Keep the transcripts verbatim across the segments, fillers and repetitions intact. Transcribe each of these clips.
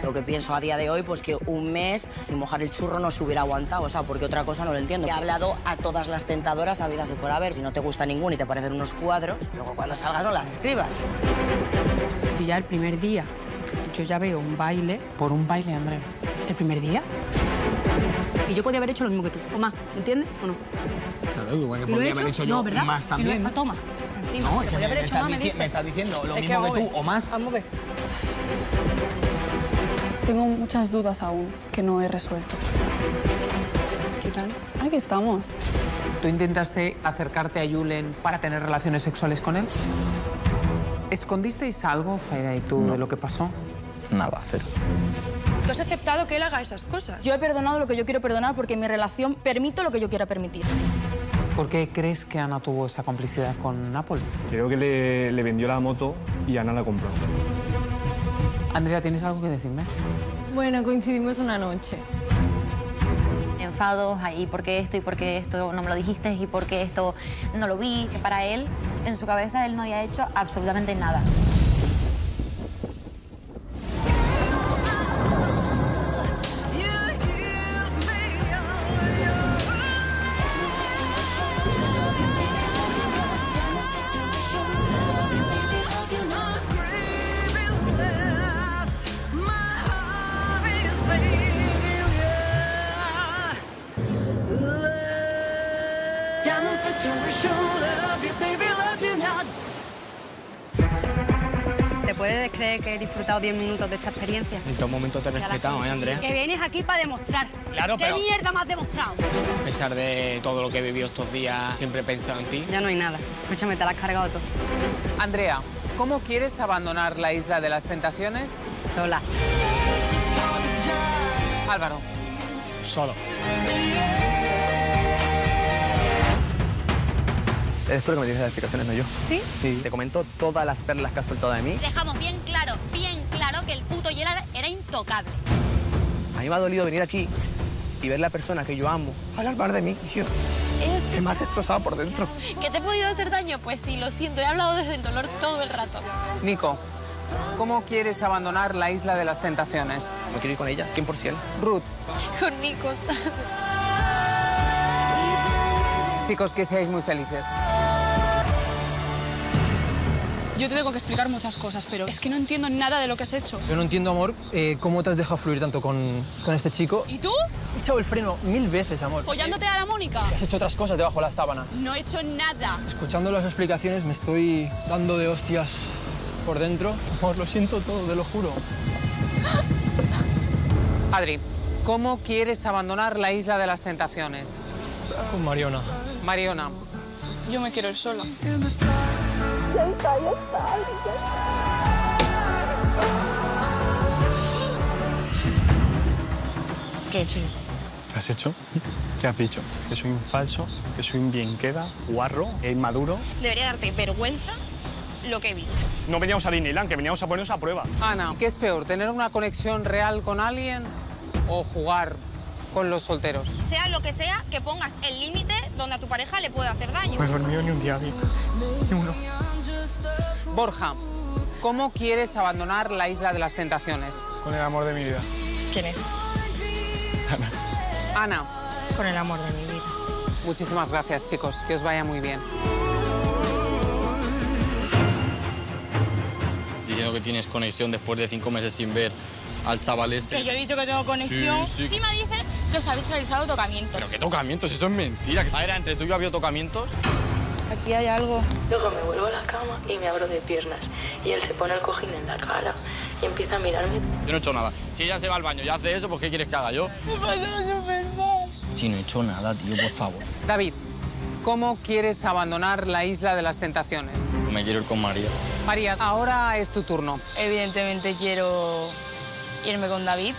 Lo que pienso a día de hoy, pues que un mes sin mojar el churro no se hubiera aguantado, o sea, porque otra cosa no lo entiendo. He hablado a todas las tentadoras habidas de por haber. Si no te gusta ninguna y te parecen unos cuadros, luego cuando salgas no las escribas. Si ya el primer día yo ya veo un baile... ¿Por un baile, Andrea? ¿El primer día? Y yo podía haber hecho lo mismo que tú, o más, ¿me entiendes o no? Claro, igual que ¿Y lo he podría hecho? haber hecho yo No, ¿verdad? más ¿Y también. lo he... Toma, encima. No, es que podía me, haber me hecho estás más, me dici- dices. me estás diciendo lo Es que mismo que, vamos a tú, ver. o más. Vamos a ver. Tengo muchas dudas aún que no he resuelto. ¿Qué tal? Aquí estamos. ¿Tú intentaste acercarte a Julen para tener relaciones sexuales con él? ¿Escondisteis algo, Zaira y tú, No. de lo que pasó? Nada, cero. ¿Tú has aceptado que él haga esas cosas? Yo he perdonado lo que yo quiero perdonar porque en mi relación permito lo que yo quiera permitir. ¿Por qué crees que Ana tuvo esa complicidad con Napoli? Creo que le, le vendió la moto y Ana la compró. Andrea, ¿tienes algo que decirme? Bueno, coincidimos una noche. Enfados ahí, ¿por qué esto y por qué esto no me lo dijiste y por qué esto no lo vi? Que para él, en su cabeza, él no había hecho absolutamente nada. ¿Te puedes creer que he disfrutado diez minutos de esta experiencia? En todo momento te he respetado, ¿eh, Andrea? Que vienes aquí para demostrar. Claro, ¿Qué pero- mierda me has demostrado? A pesar de todo lo que he vivido estos días, siempre he pensado en ti. Ya no hay nada. Escúchame, te la has cargado todo. Andrea, ¿cómo quieres abandonar la isla de las tentaciones? Sola. Álvaro. Solo. Eres tú el que me tienes que dar explicaciones, no yo. ¿Sí? Sí. Te comento todas las perlas que has soltado de mí. Dejamos bien claro, bien claro que el puto Gerard era intocable. A mí me ha dolido venir aquí y ver la persona que yo amo hablar mal de mí, tío. Que me has destrozado por dentro. ¿Que te he podido hacer daño? Pues sí, lo siento, he hablado desde el dolor todo el rato. Nico, ¿cómo quieres abandonar la isla de las tentaciones? Me quiero ir con ella, cien por ciento. Ruth. Con Nico, ¿sabes? Chicos, que seáis muy felices. Yo te tengo que explicar muchas cosas, pero es que no entiendo nada de lo que has hecho. Yo no entiendo, amor, eh, cómo te has dejado fluir tanto con, con este chico. ¿Y tú? He echado el freno mil veces, amor. ¿Follándote a la Mónica? Has hecho otras cosas debajo de las sábanas. No he hecho nada. Escuchando las explicaciones me estoy dando de hostias por dentro. Amor, lo siento todo, te lo juro. Adri, ¿cómo quieres abandonar la isla de las tentaciones? Con Mariona. Mariona. Yo me quiero ir sola. ¿Qué he hecho yo? ¿Qué has hecho? ¿Qué has dicho? Que soy un falso, que soy un bienqueda, guarro, e inmaduro. Debería darte vergüenza lo que he visto. No veníamos a Disneyland, que veníamos a ponernos a prueba. Ana, ¿qué es peor, tener una conexión real con alguien o jugar con los solteros? Sea lo que sea, que pongas el límite donde a tu pareja le puede hacer daño. No he dormido ni un día, Vic. Ni uno. Borja, ¿cómo quieres abandonar la isla de las tentaciones? Con el amor de mi vida. ¿Quién es? Ana. Ana. Con el amor de mi vida. Muchísimas gracias, chicos. Que os vaya muy bien. Diciendo que tienes conexión después de cinco meses sin ver al chaval este. Que yo he dicho que tengo conexión. Sí, sí. Encima dice que os habéis realizado tocamientos. ¿Pero qué tocamientos? Eso es mentira. A ver, entre tú y yo había tocamientos. Aquí hay algo. Luego me vuelvo a la cama y me abro de piernas. Y él se pone el cojín en la cara y empieza a mirarme. Yo no he hecho nada. Si ella se va al baño y hace eso, ¿pues qué quieres que haga yo? Me pasa súper mal. Sí, no he hecho nada, tío, por favor. David, ¿cómo quieres abandonar la isla de las tentaciones? Me quiero ir con María. María, ahora es tu turno. Evidentemente quiero irme con David.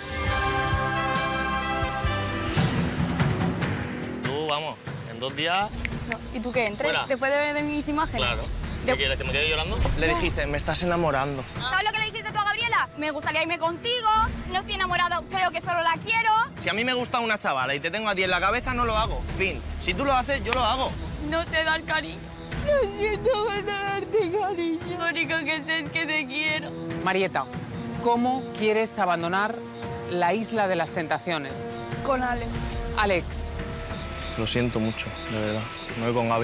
Tú, vamos, en dos días... No. ¿Y tú qué? ¿Entres? Fuera. Después de ver de mis imágenes. Claro. ¿Qué quieres, que me quede llorando? Le dijiste, me estás enamorando. ¿Sabes lo que le dijiste tú a Gabriela? Me gustaría irme contigo, no estoy enamorado, creo que solo la quiero. Si a mí me gusta una chavala y te tengo a ti en la cabeza, no lo hago. Fin. Si tú lo haces, yo lo hago. No sé dar cariño. No siento darte cariño. Lo único que sé es que te quiero. Marieta, ¿Cómo quieres abandonar la isla de las tentaciones? Con Alex. Alex. Lo siento mucho, de verdad. Me voy con Gaby.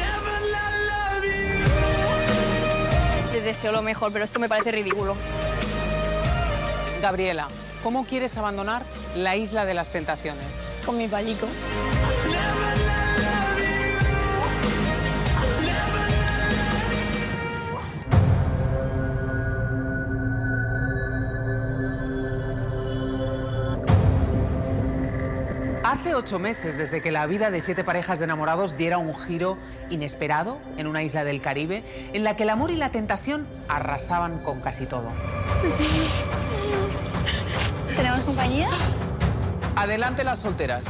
Les deseo lo mejor, pero esto me parece ridículo. Gabriela, ¿cómo quieres abandonar la isla de las tentaciones? Con mi palico. Hace ocho meses desde que la vida de siete parejas de enamorados diera un giro inesperado en una isla del Caribe, en la que el amor y la tentación arrasaban con casi todo. ¿Tenemos compañía? Adelante las solteras.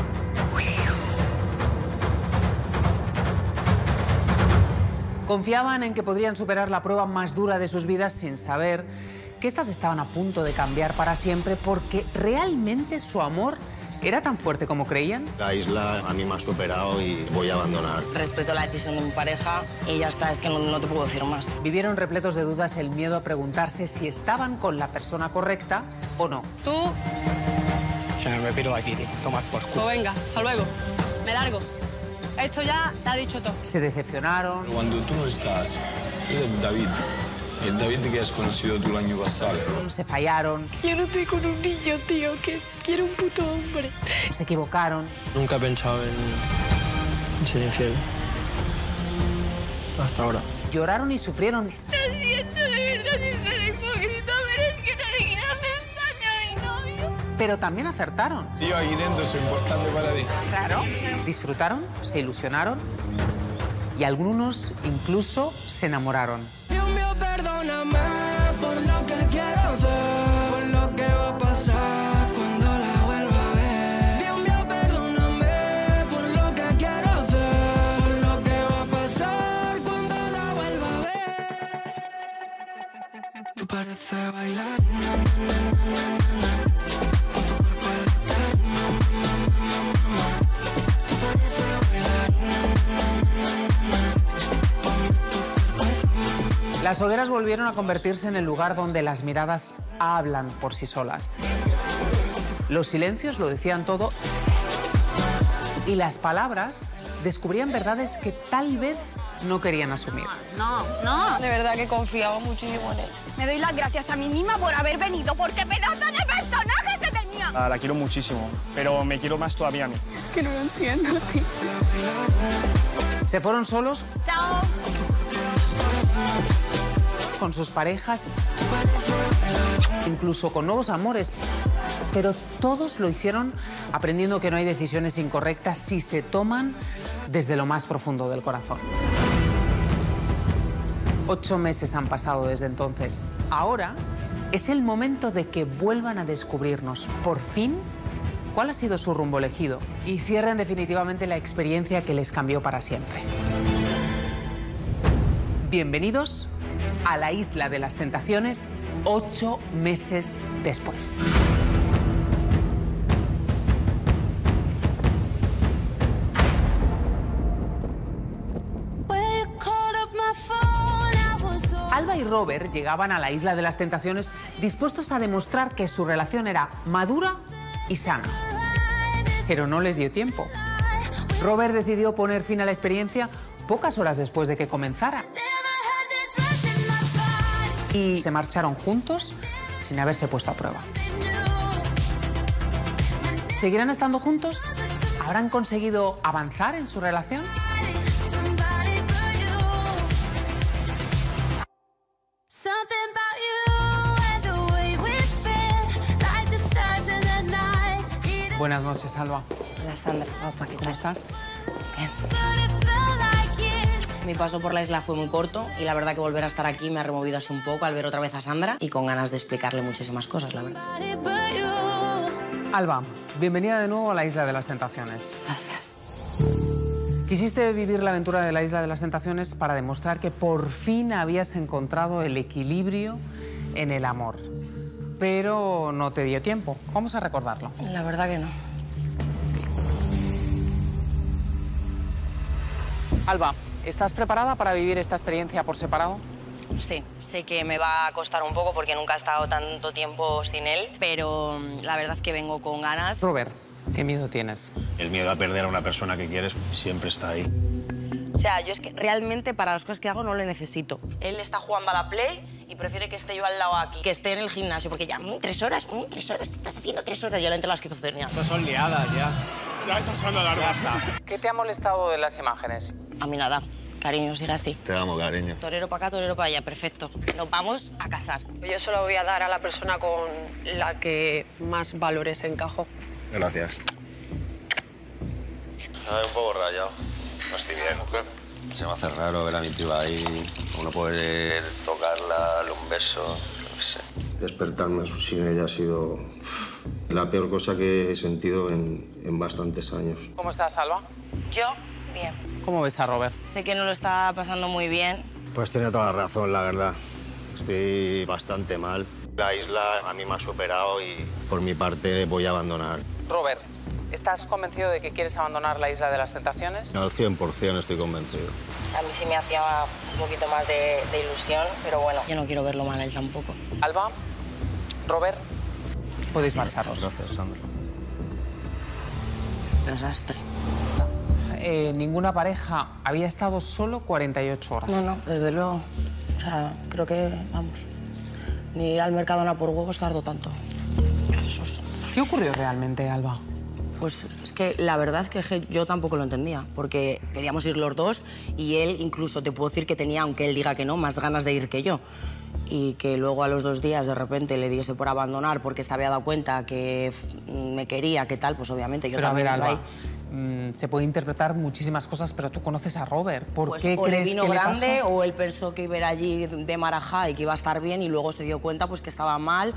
Confiaban en que podrían superar la prueba más dura de sus vidas sin saber que éstas estaban a punto de cambiar para siempre, porque realmente su amor ¿era tan fuerte como creían? La isla a mí me ha superado y voy a abandonar. Respeto la decisión de mi pareja y ya está, es que no, no te puedo decir más. Vivieron repletos de dudas el miedo a preguntarse si estaban con la persona correcta o no. Tú. Se me piro de aquí, tío. Tomar por culo. Pues venga, hasta luego. Me largo. Esto ya te ha dicho todo. Se decepcionaron. Cuando tú no estás, eres David. El David que has conocido tú el año pasado. Se fallaron. Yo no estoy con un niño, tío, que quiere un puto hombre. Se equivocaron. Nunca he pensado en, en ser infiel. Hasta ahora. Lloraron y sufrieron. Lo siento de verdad sin ser hipócrita, pero es que no le quiero hacer daño a mi novio. Pero también acertaron. Yo aquí dentro soy importante para ti. Claro. Disfrutaron, se ilusionaron y algunos incluso se enamoraron. Perdóname por lo que quiero hacer, por lo que va a pasar cuando la vuelva a ver. Dios mío, perdóname por lo que quiero hacer, por lo que va a pasar cuando la vuelva a ver. Tú pareces bailar, na, na, na, na, na, na. Con tu cuerpo en la tarima, ma, ma, ma, ma, ma. Tú pareces bailar, na, na, na, na, na, na. Las hogueras volvieron a convertirse en el lugar donde las miradas hablan por sí solas. Los silencios lo decían todo y las palabras descubrían verdades que tal vez no querían asumir. No, no. De verdad que confiaba muchísimo en él. Me doy las gracias a mí misma por haber venido, porque pedazo de personaje te tenía. La, la quiero muchísimo, pero me quiero más todavía a mí. Es que no lo entiendo, tío. Se fueron solos. Chao. Con sus parejas, incluso con nuevos amores, pero todos lo hicieron aprendiendo que no hay decisiones incorrectas si se toman desde lo más profundo del corazón. Ocho meses han pasado desde entonces. Ahora es el momento de que vuelvan a descubrirnos, por fin, cuál ha sido su rumbo elegido y cierren definitivamente la experiencia que les cambió para siempre. Bienvenidos a la isla de las tentaciones, ocho meses después. Alba y Robert llegaban a la isla de las tentaciones dispuestos a demostrar que su relación era madura y sana. Pero no les dio tiempo. Robert decidió poner fin a la experiencia pocas horas después de que comenzara. Y se marcharon juntos sin haberse puesto a prueba. ¿Seguirán estando juntos? ¿Habrán conseguido avanzar en su relación? Buenas noches, Alba. Hola, Sandra. Opa, ¿qué tal? ¿Cómo estás? Bien. Mi paso por la isla fue muy corto y la verdad que volver a estar aquí me ha removido así un poco al ver otra vez a Sandra y con ganas de explicarle muchísimas cosas, la verdad. Alba, bienvenida de nuevo a la Isla de las Tentaciones. Gracias. Quisiste vivir la aventura de la Isla de las Tentaciones para demostrar que por fin habías encontrado el equilibrio en el amor. Pero no te dio tiempo. Vamos a recordarlo. La verdad que no. Alba, ¿estás preparada para vivir esta experiencia por separado? Sí, sé que me va a costar un poco porque nunca he estado tanto tiempo sin él, pero la verdad que vengo con ganas. Robert, ¿qué miedo tienes? El miedo a perder a una persona que quieres siempre está ahí. O sea, yo es que realmente para las cosas que hago no le necesito. Él está jugando a la Play y prefiere que esté yo al lado aquí, que esté en el gimnasio, porque ya, mm, tres horas, mm, tres horas, ¿qué estás haciendo tres horas? Ya le entra la esquizofrenia. Estas son liadas ya. Ya estás sonando larga. ¿Qué te ha molestado de las imágenes? A mí nada. Cariño, siga así. Te amo, cariño. Torero para acá, torero para allá, perfecto. Nos vamos a casar. Yo se lo voy a dar a la persona con la que más valores encajo. Gracias. Estoy un poco rayado. No estoy bien. Se me hace raro ver a mi tío ahí, uno poder tocarla, darle un beso, no sé. Despertarme sin ella ha sido la peor cosa que he sentido en, en bastantes años. ¿Cómo estás, Alba? Yo, bien. ¿Cómo ves a Robert? Sé que no lo está pasando muy bien. Pues tiene toda la razón, la verdad. Estoy bastante mal. La isla a mí me ha superado y por mi parte voy a abandonar. Robert, ¿estás convencido de que quieres abandonar la Isla de las Tentaciones? Al cien por cien estoy convencido. A mí sí me hacía un poquito más de, de ilusión, pero bueno, yo no quiero verlo mal a él tampoco. Alba, Robert, podéis marcharos. Gracias, Sandra. Desastre. Eh, ninguna pareja había estado solo cuarenta y ocho horas. No, no, desde luego. O sea, creo que, vamos, ni ir al Mercadona por huevos tardó tanto. Jesús. ¿Qué ocurrió realmente, Alba? Pues es que la verdad es que yo tampoco lo entendía, porque queríamos ir los dos y él incluso te puedo decir que tenía, aunque él diga que no, más ganas de ir que yo. Y que luego a los dos días de repente le diese por abandonar porque se había dado cuenta que me quería, que tal, pues obviamente yo pero también a ver, iba Alba, mmm, se puede interpretar muchísimas cosas, pero tú conoces a Robert. ¿Por pues qué o crees le vino que grande le pasó? o él pensó que iba a ir allí de marajá y que iba a estar bien y luego se dio cuenta pues que estaba mal,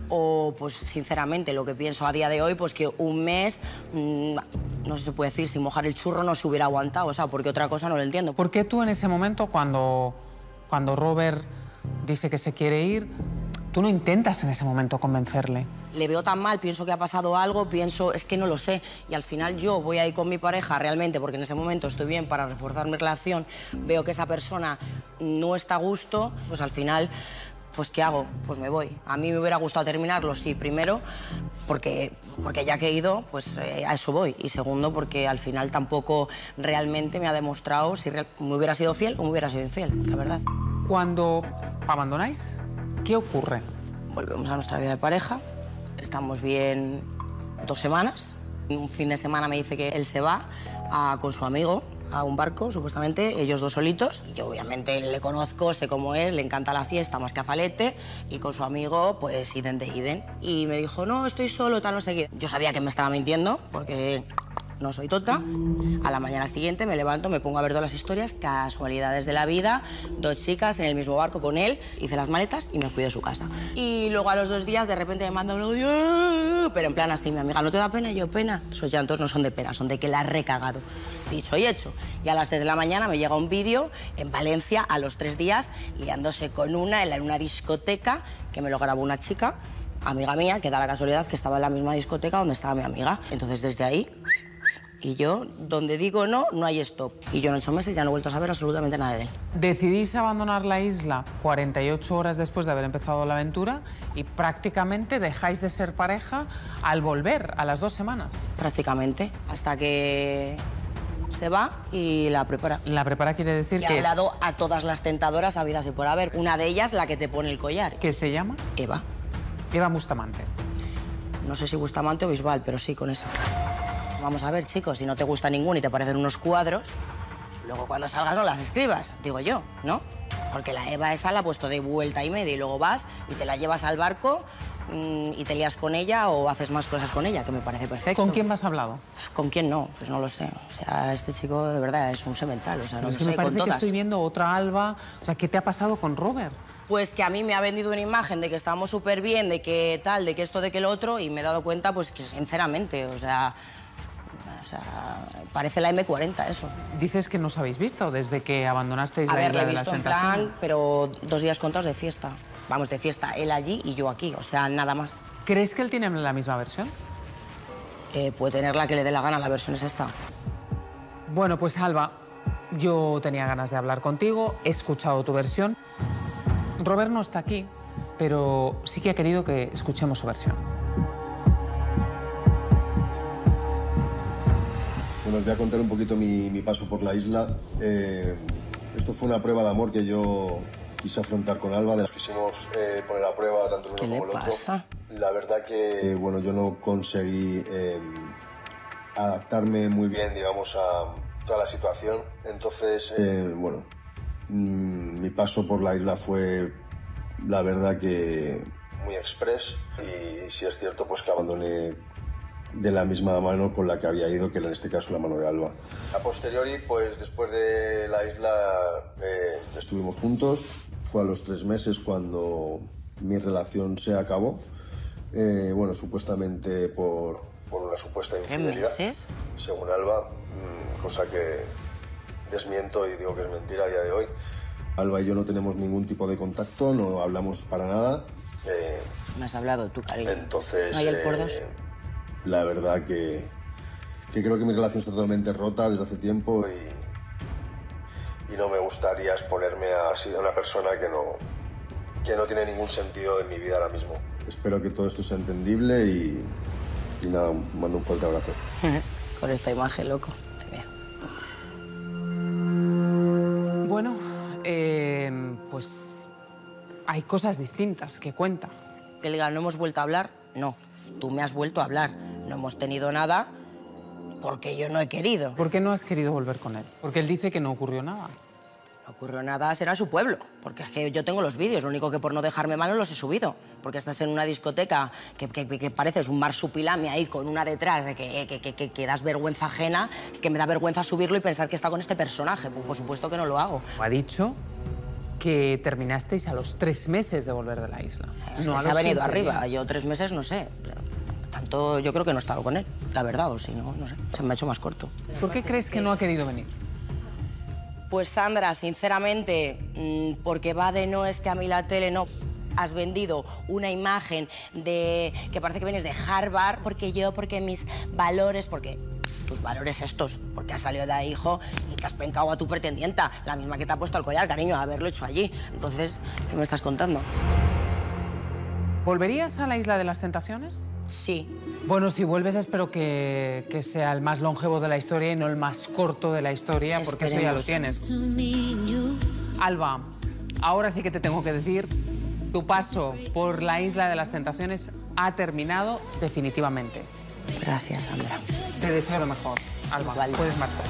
o pues sinceramente lo que pienso a día de hoy pues que un mes, mmm, no sé si se puede decir, sin mojar el churro no se hubiera aguantado, o sea, porque otra cosa no lo entiendo. ¿Por qué tú en ese momento cuando, cuando Robert dice que se quiere ir, tú no intentas en ese momento convencerle? Le veo tan mal, pienso que ha pasado algo, pienso, es que no lo sé. Y al final yo voy a ir con mi pareja realmente, porque en ese momento estoy bien para reforzar mi relación, veo que esa persona no está a gusto, pues al final, pues ¿qué hago? Pues me voy. A mí me hubiera gustado terminarlo, sí, primero, porque, porque ya que he ido, pues eh, a eso voy. Y segundo, porque al final tampoco realmente me ha demostrado si real, me hubiera sido fiel o me hubiera sido infiel, la verdad. Cuando abandonáis, ¿qué ocurre? Volvemos a nuestra vida de pareja, estamos bien dos semanas. Un fin de semana me dice que él se va a, con su amigo a un barco, supuestamente, ellos dos solitos. Y yo obviamente le conozco, sé cómo es, le encanta la fiesta más que a Falete. Y con su amigo, pues, idem de idem. Y me dijo, no, estoy solo, tal, no sé qué. Yo sabía que me estaba mintiendo, porque no soy tota. A la mañana siguiente me levanto, me pongo a ver todas las historias, casualidades de la vida, dos chicas en el mismo barco con él, hice las maletas y me fui de su casa. Y luego a los dos días de repente me manda un audio, pero en plan así, mi amiga, ¿no te da pena? Y yo, pena. Esos llantos no son de pena, son de que la he recagado. Dicho y hecho. Y a las tres de la mañana me llega un vídeo en Valencia, a los tres días, liándose con una en una discoteca, que me lo grabó una chica, amiga mía, que da la casualidad que estaba en la misma discoteca donde estaba mi amiga. Entonces, desde ahí... Y yo, donde digo no, no hay stop. Y yo en ocho meses ya no he vuelto a saber absolutamente nada de él. Decidís abandonar la isla cuarenta y ocho horas después de haber empezado la aventura y prácticamente dejáis de ser pareja al volver, a las dos semanas. Prácticamente, hasta que se va y la prepara. La prepara quiere decir que... que... ha hablado a todas las tentadoras habidas y por haber. Una de ellas, la que te pone el collar. ¿Qué se llama? Eva. Eva Bustamante. No sé si Bustamante o Bisbal, pero sí, con esa. Vamos a ver, chicos, si no te gusta ninguno y te parecen unos cuadros, luego cuando salgas no las escribas, digo yo, ¿no? Porque la Eva esa la ha puesto de vuelta y media y luego vas y te la llevas al barco mmm, y te lías con ella o haces más cosas con ella, que me parece perfecto. ¿Con quién has hablado? ¿Con quién no? Pues no lo sé. O sea, este chico de verdad es un semental, o sea, no lo sé, me parece con todas. que estoy viendo otra Alba. O sea, ¿qué te ha pasado con Robert? Pues que a mí me ha vendido una imagen de que estamos súper bien, de que tal, de que esto, de que lo otro, y me he dado cuenta, pues que sinceramente, o sea... O sea, parece la eme cuarenta, eso. Dices que no os habéis visto desde que abandonasteis la isla de las tentaciones. A ver, le he visto en plan, pero dos días contados de fiesta. Vamos, de fiesta, él allí y yo aquí, o sea, nada más. ¿Crees que él tiene la misma versión? Eh, puede tener la que le dé la gana, la versión es esta. Bueno, pues Alba, yo tenía ganas de hablar contigo, he escuchado tu versión. Robert no está aquí, pero sí que ha querido que escuchemos su versión. Bueno, os voy a contar un poquito mi, mi paso por la isla. Eh, esto fue una prueba de amor que yo quise afrontar con Alba. Nos quisimos eh, poner a prueba tanto el uno como el otro. Pasa? La verdad que, bueno, yo no conseguí eh, adaptarme muy bien, digamos, a toda la situación. Entonces, eh, bueno, mmm, mi paso por la isla fue, la verdad que, muy express. Y si es cierto, pues que abandoné de la misma mano con la que había ido, que era en este caso la mano de Alba. A posteriori, pues después de la isla eh, estuvimos juntos. Fue a los tres meses cuando mi relación se acabó. Eh, bueno, supuestamente por, por una supuesta infidelidad. ¿Tres meses? Según Alba, mmm, cosa que desmiento y digo que es mentira a día de hoy. Alba y yo no tenemos ningún tipo de contacto, no hablamos para nada. Eh, Me has hablado tú, cariño. Entonces, ¿No hay el por dos? Eh, la verdad que, que creo que mi relación está totalmente rota desde hace tiempo y, y no me gustaría exponerme a, a una persona que no, que no tiene ningún sentido en mi vida ahora mismo. Espero que todo esto sea entendible y, y nada, mando un fuerte abrazo. Con esta imagen, loco. Bueno, eh, pues hay cosas distintas que cuenta. Elga, ¿no hemos vuelto a hablar? No. Tú me has vuelto a hablar. No hemos tenido nada porque yo no he querido. ¿Por qué no has querido volver con él? Porque él dice que no ocurrió nada. No ocurrió nada, será su pueblo. Porque es que yo tengo los vídeos, lo único que por no dejarme mal no los he subido. Porque estás en una discoteca que, que, que pareces un marsupilami ahí con una detrás de que, que, que, que, que das vergüenza ajena. Es que me da vergüenza subirlo y pensar que está con este personaje. Pues por supuesto que no lo hago. Ha dicho que terminasteis a los tres meses de volver de la isla. Es no que se ha venido arriba. Yo tres meses no sé. Tanto yo creo que no he estado con él, la verdad, o si no, no sé. Se me ha hecho más corto. ¿Por qué crees que no ha querido venir? Pues Sandra, sinceramente, porque va de no esté a mí la tele, no. Has vendido una imagen de que parece que vienes de Harvard, porque yo, porque mis valores, porque tus valores estos, porque has salido de ahí, hijo, y te has pencado a tu pretendienta, la misma que te ha puesto el collar, cariño, haberlo hecho allí. Entonces, ¿qué me estás contando? ¿Volverías a la Isla de las Tentaciones? Sí. Bueno, si vuelves espero que, que sea el más longevo de la historia y no el más corto de la historia, porque eso ya lo tienes. Alba, ahora sí que te tengo que decir, tu paso por la Isla de las Tentaciones ha terminado definitivamente. Gracias, Sandra. Te deseo lo mejor, Alba. Vale. Puedes marchar.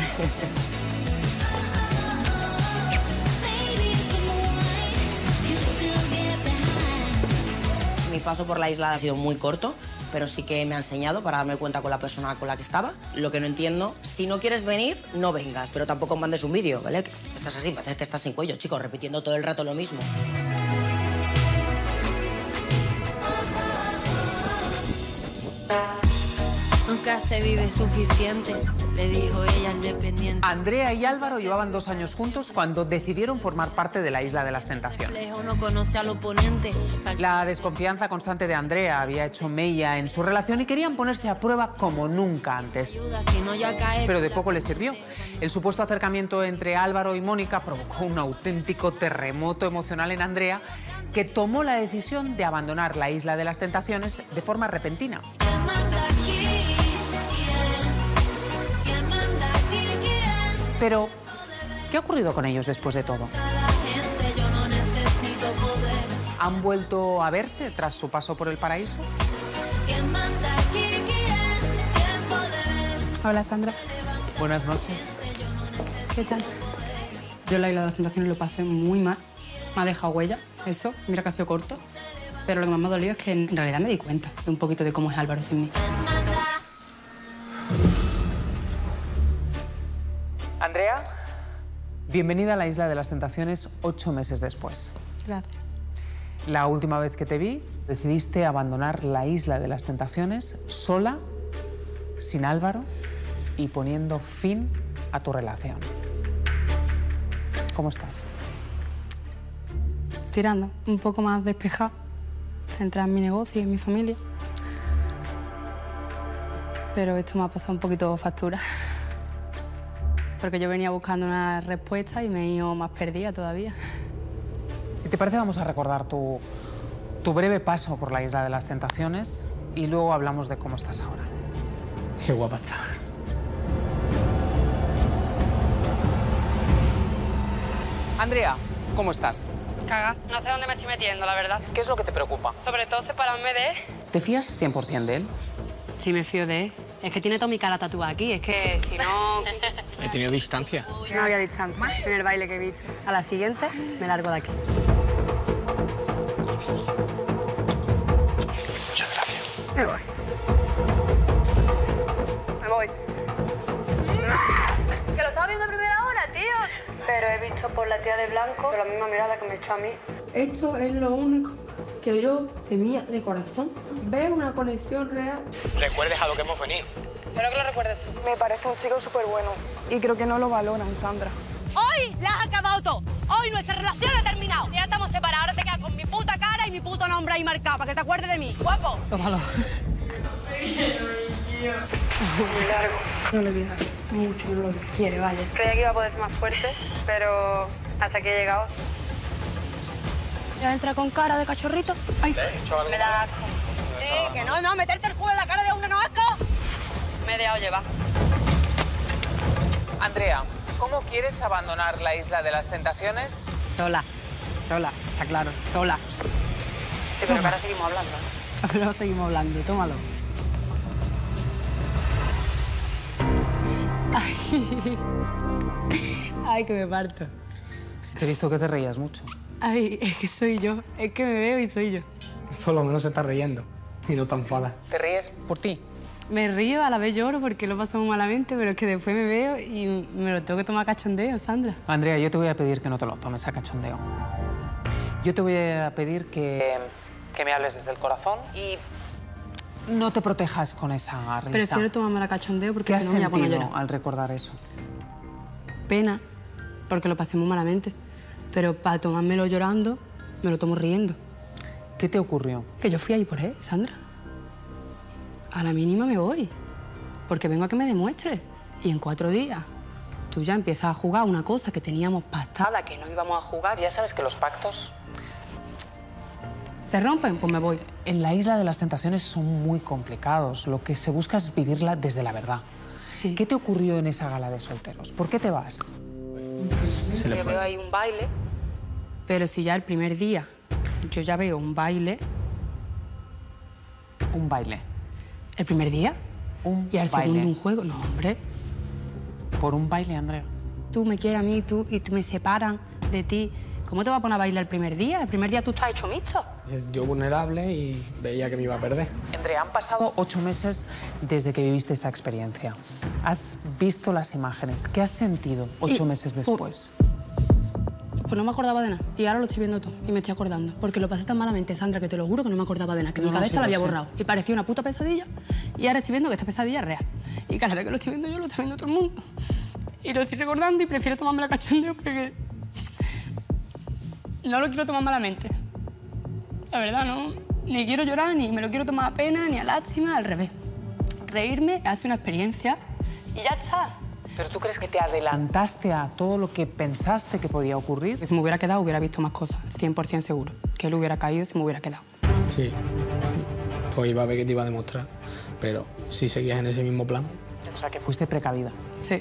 Mi paso por la isla ha sido muy corto, pero sí que me ha enseñado para darme cuenta con la persona con la que estaba. Lo que no entiendo, si no quieres venir, no vengas, pero tampoco mandes un vídeo, ¿vale? Estás así, parece que estás sin cuello, chicos, repitiendo todo el rato lo mismo. Nunca se vive suficiente, le dijo ella al dependiente. Andrea y Álvaro llevaban dos años juntos cuando decidieron formar parte de la Isla de las Tentaciones. No conoce al oponente. La desconfianza constante de Andrea había hecho mella en su relación y querían ponerse a prueba como nunca antes. Pero de poco les sirvió. El supuesto acercamiento entre Álvaro y Mónica provocó un auténtico terremoto emocional en Andrea, que tomó la decisión de abandonar la Isla de las Tentaciones de forma repentina. Pero, ¿qué ha ocurrido con ellos después de todo? ¿Han vuelto a verse tras su paso por el paraíso? Hola, Sandra. Buenas noches. ¿Qué tal? Yo en la Isla de las Tentaciones lo pasé muy mal. Me ha dejado huella, eso. Mira que ha sido corto. Pero lo que más me ha dolido es que en realidad me di cuenta de un poquito de cómo es Álvaro sin mí. Andrea, bienvenida a la Isla de las Tentaciones ocho meses después. Gracias. La última vez que te vi, decidiste abandonar la Isla de las Tentaciones sola, sin Álvaro y poniendo fin a tu relación. ¿Cómo estás? Tirando, un poco más despejada, centrada en mi negocio y en mi familia. Pero esto me ha pasado un poquito factura. Porque yo venía buscando una respuesta y me he ido más perdida todavía. Si te parece, vamos a recordar tu, tu breve paso por la Isla de las Tentaciones y luego hablamos de cómo estás ahora. Qué guapa está. Andrea, ¿cómo estás? Caga, no sé dónde me estoy metiendo, la verdad. ¿Qué es lo que te preocupa? Sobre todo separarme de él. ¿Te fías cien por cien de él? Sí, me fío de él. Es que tiene toda mi cara tatuada aquí. Es que si no... He tenido distancia. No había distancia en el baile que he visto. A la siguiente, me largo de aquí. Muchas gracias. Me voy. Me voy. Que lo estaba viendo a primera hora, tío. Pero he visto por la tía de blanco la misma mirada que me echó a mí. Esto es lo único que yo temía de corazón. Ver una conexión real. Recuerdes a lo que hemos venido. Espero que lo recuerdes tú. Me parece un chico súper bueno. Y creo que no lo valoran, Sandra. Hoy la has acabado todo. Hoy nuestra relación ha terminado. Ya estamos separados. Ahora te quedas con mi puta cara y mi puto nombre ahí marcado para que te acuerdes de mí. Guapo. Tómalo. Muy largo. No lo voy a dejar. Mucho no lo quiere, vaya. Creía que iba a poder ser más fuerte, pero hasta aquí he llegado. Ya entra con cara de cachorrito. Ay, me da asco. Sí, que no, no, meterte el culo en la cara de uno no asco. Me he dejado llevar. Andrea, ¿cómo quieres abandonar la Isla de las Tentaciones? Sola. Sola, está claro. Sola. Sí, pero ahora seguimos hablando. Pero seguimos hablando, tómalo. Ay. Ay, que me parto. Si te he visto que te reías mucho. Ay, es que soy yo. Es que me veo y soy yo. Por lo menos se está riendo y no tan enfada. ¿Te ríes por ti? Me río, a la vez lloro porque lo paso muy malamente, pero es que después me veo y me lo tengo que tomar a cachondeo, Sandra. Andrea, yo te voy a pedir que no te lo tomes a cachondeo. Yo te voy a pedir que, que me hables desde el corazón y no te protejas con esa risa. Prefiero tomarme a cachondeo porque ¿Qué si has no me voy a poner a sentido llorar. al recordar eso? Pena, porque lo pasé muy malamente. Pero para tomármelo llorando, me lo tomo riendo. ¿Qué te ocurrió? Que yo fui ahí por él, Sandra. A la mínima me voy, porque vengo a que me demuestres. Y en cuatro días tú ya empiezas a jugar una cosa que teníamos pactada, que no íbamos a jugar. Ya sabes que los pactos ¿Se rompen? Pues me voy. en la Isla de las Tentaciones son muy complicados. Lo que se busca es vivirla desde la verdad. Sí. ¿Qué te ocurrió en esa gala de solteros? ¿Por qué te vas? Se le Yo fue. veo ahí un baile, pero si ya el primer día yo ya veo un baile, Un baile. el primer día, Un y al baile. segundo un juego. No, hombre, Por un baile, Andrea. tú me quieres a mí tú, y tú me separan de ti. ¿Cómo te vas a poner a bailar el primer día? El primer día tú estás hecho mixto. Yo vulnerable y veía que me iba a perder. Andrea, han pasado ocho meses desde que viviste esta experiencia. Has visto las imágenes. ¿Qué has sentido ocho Y- meses después? Pues no me acordaba de nada. Y ahora lo estoy viendo todo y me estoy acordando. Porque lo pasé tan malamente, Sandra, que te lo juro que no me acordaba de nada. Que No, mi no, cabeza sí, la lo había sé. borrado. Y parecía una puta pesadilla. Y ahora estoy viendo que esta pesadilla es real. Y cada vez que lo estoy viendo yo, lo está viendo todo el mundo. Y lo estoy recordando y prefiero tomarme la cachondeo porque... No lo quiero tomar malamente. La verdad, no. Ni quiero llorar, ni me lo quiero tomar a pena, ni a lástima, al revés. Reírme hace una experiencia y ya está. ¿Pero tú crees que te adelantaste a todo lo que pensaste que podía ocurrir? Si me hubiera quedado, hubiera visto más cosas, cien por cien seguro. Que él hubiera caído si me hubiera quedado. Sí. Pues iba a ver qué te iba a demostrar. Pero si seguías en ese mismo plan. O sea, que fuiste precavida. Sí.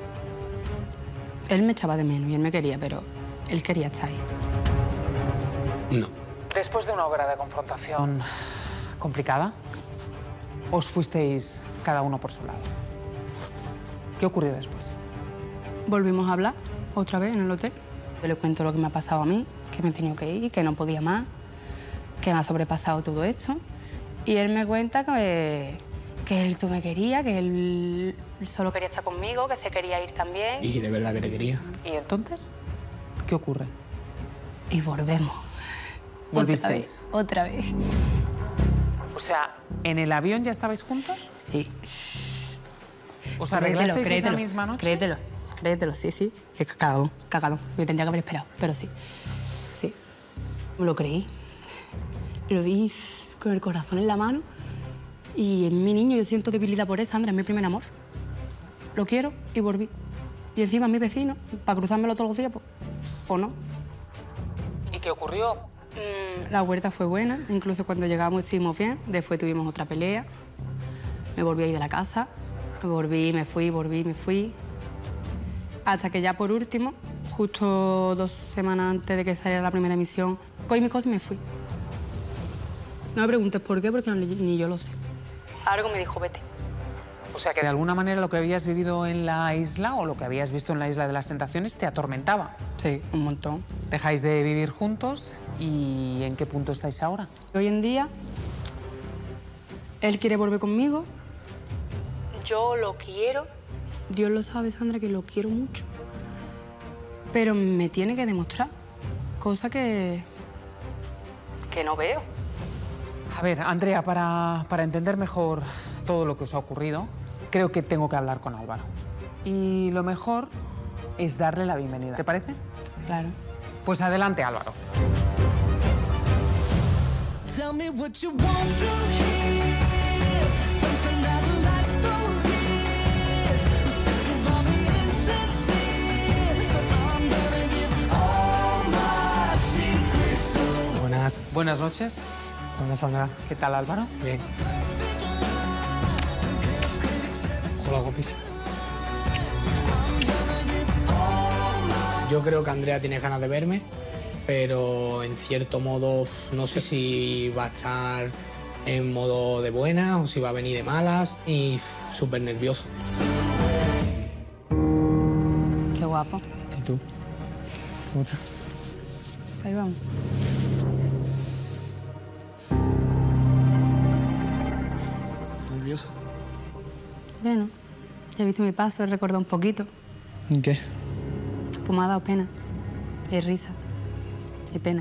Él me echaba de menos y él me quería, pero él quería estar ahí. No. Después de una hora de confrontación complicada, os fuisteis cada uno por su lado. ¿Qué ocurrió después? Volvimos a hablar otra vez en el hotel. Yo le cuento lo que me ha pasado a mí, que me he tenido que ir, que no podía más, que me ha sobrepasado todo esto. Y él me cuenta que, que él tú me quería, que él solo quería estar conmigo, que se quería ir también. Y de verdad que te quería. ¿Y entonces? ¿Qué ocurre? Y volvemos. ¿Volvisteis? Otra vez. Otra vez. O sea, ¿en el avión ya estabais juntos? Sí. ¿Os arreglasteis esa créetelo, misma noche? Créetelo, créetelo, sí, sí. Que cagadón, cagadón. Me tendría que haber esperado, pero sí. Sí. Me lo creí. Lo vi con el corazón en la mano. Y en mi niño yo siento debilidad por él, Sandra, es mi primer amor. Lo quiero y volví. Y encima mi vecino, para cruzármelo todos los días, pues, pues no. ¿Qué ocurrió? Mm, la huerta fue buena, incluso cuando llegamos estuvimos bien. Después tuvimos otra pelea. Me volví a ir de la casa. Me volví, me fui, volví, me fui. Hasta que ya por último, justo dos semanas antes de que saliera la primera emisión, cogí mis cosas y me fui. No me preguntes por qué, porque no, ni yo lo sé. Algo me dijo, vete. O sea que de alguna manera lo que habías vivido en la isla o lo que habías visto en la Isla de las Tentaciones te atormentaba. Sí, un montón. Dejáis de vivir juntos y ¿en qué punto estáis ahora? Hoy en día, él quiere volver conmigo. Yo lo quiero. Dios lo sabe, Sandra, que lo quiero mucho. Pero me tiene que demostrar, cosa que... que no veo. A ver, Andrea, para, para entender mejor todo lo que os ha ocurrido, creo que tengo que hablar con Álvaro. Y lo mejor es darle la bienvenida. ¿Te parece? Claro. Pues adelante, Álvaro. Tell me what you want to hear. Something that'll light those years. Sick of all the insincere. So I'm gonna give all my secrets. Buenas. Buenas noches. Buenas, Sandra. ¿Qué tal, Álvaro? Bien. Hola, guapísima. Yo creo que Andrea tiene ganas de verme, pero en cierto modo no sé si va a estar en modo de buenas o si va a venir de malas y súper nervioso. Qué guapo. ¿Y tú? ¿Cómo estás? Ahí vamos. ¿Nervioso? Bueno, ya he visto mi paso, he recordado un poquito. ¿Y qué? Pues me ha dado pena. Y risa. Y pena.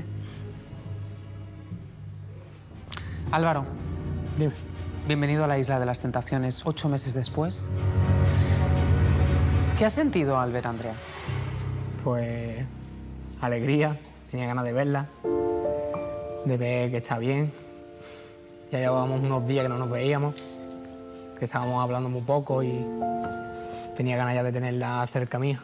Álvaro. Dime. Bienvenido a la Isla de las Tentaciones, ocho meses después. ¿Qué has sentido al ver a Andrea? Pues alegría, tenía ganas de verla, de ver que está bien. Ya llevábamos unos días que no nos veíamos, que estábamos hablando muy poco y tenía ganas ya de tenerla cerca mía.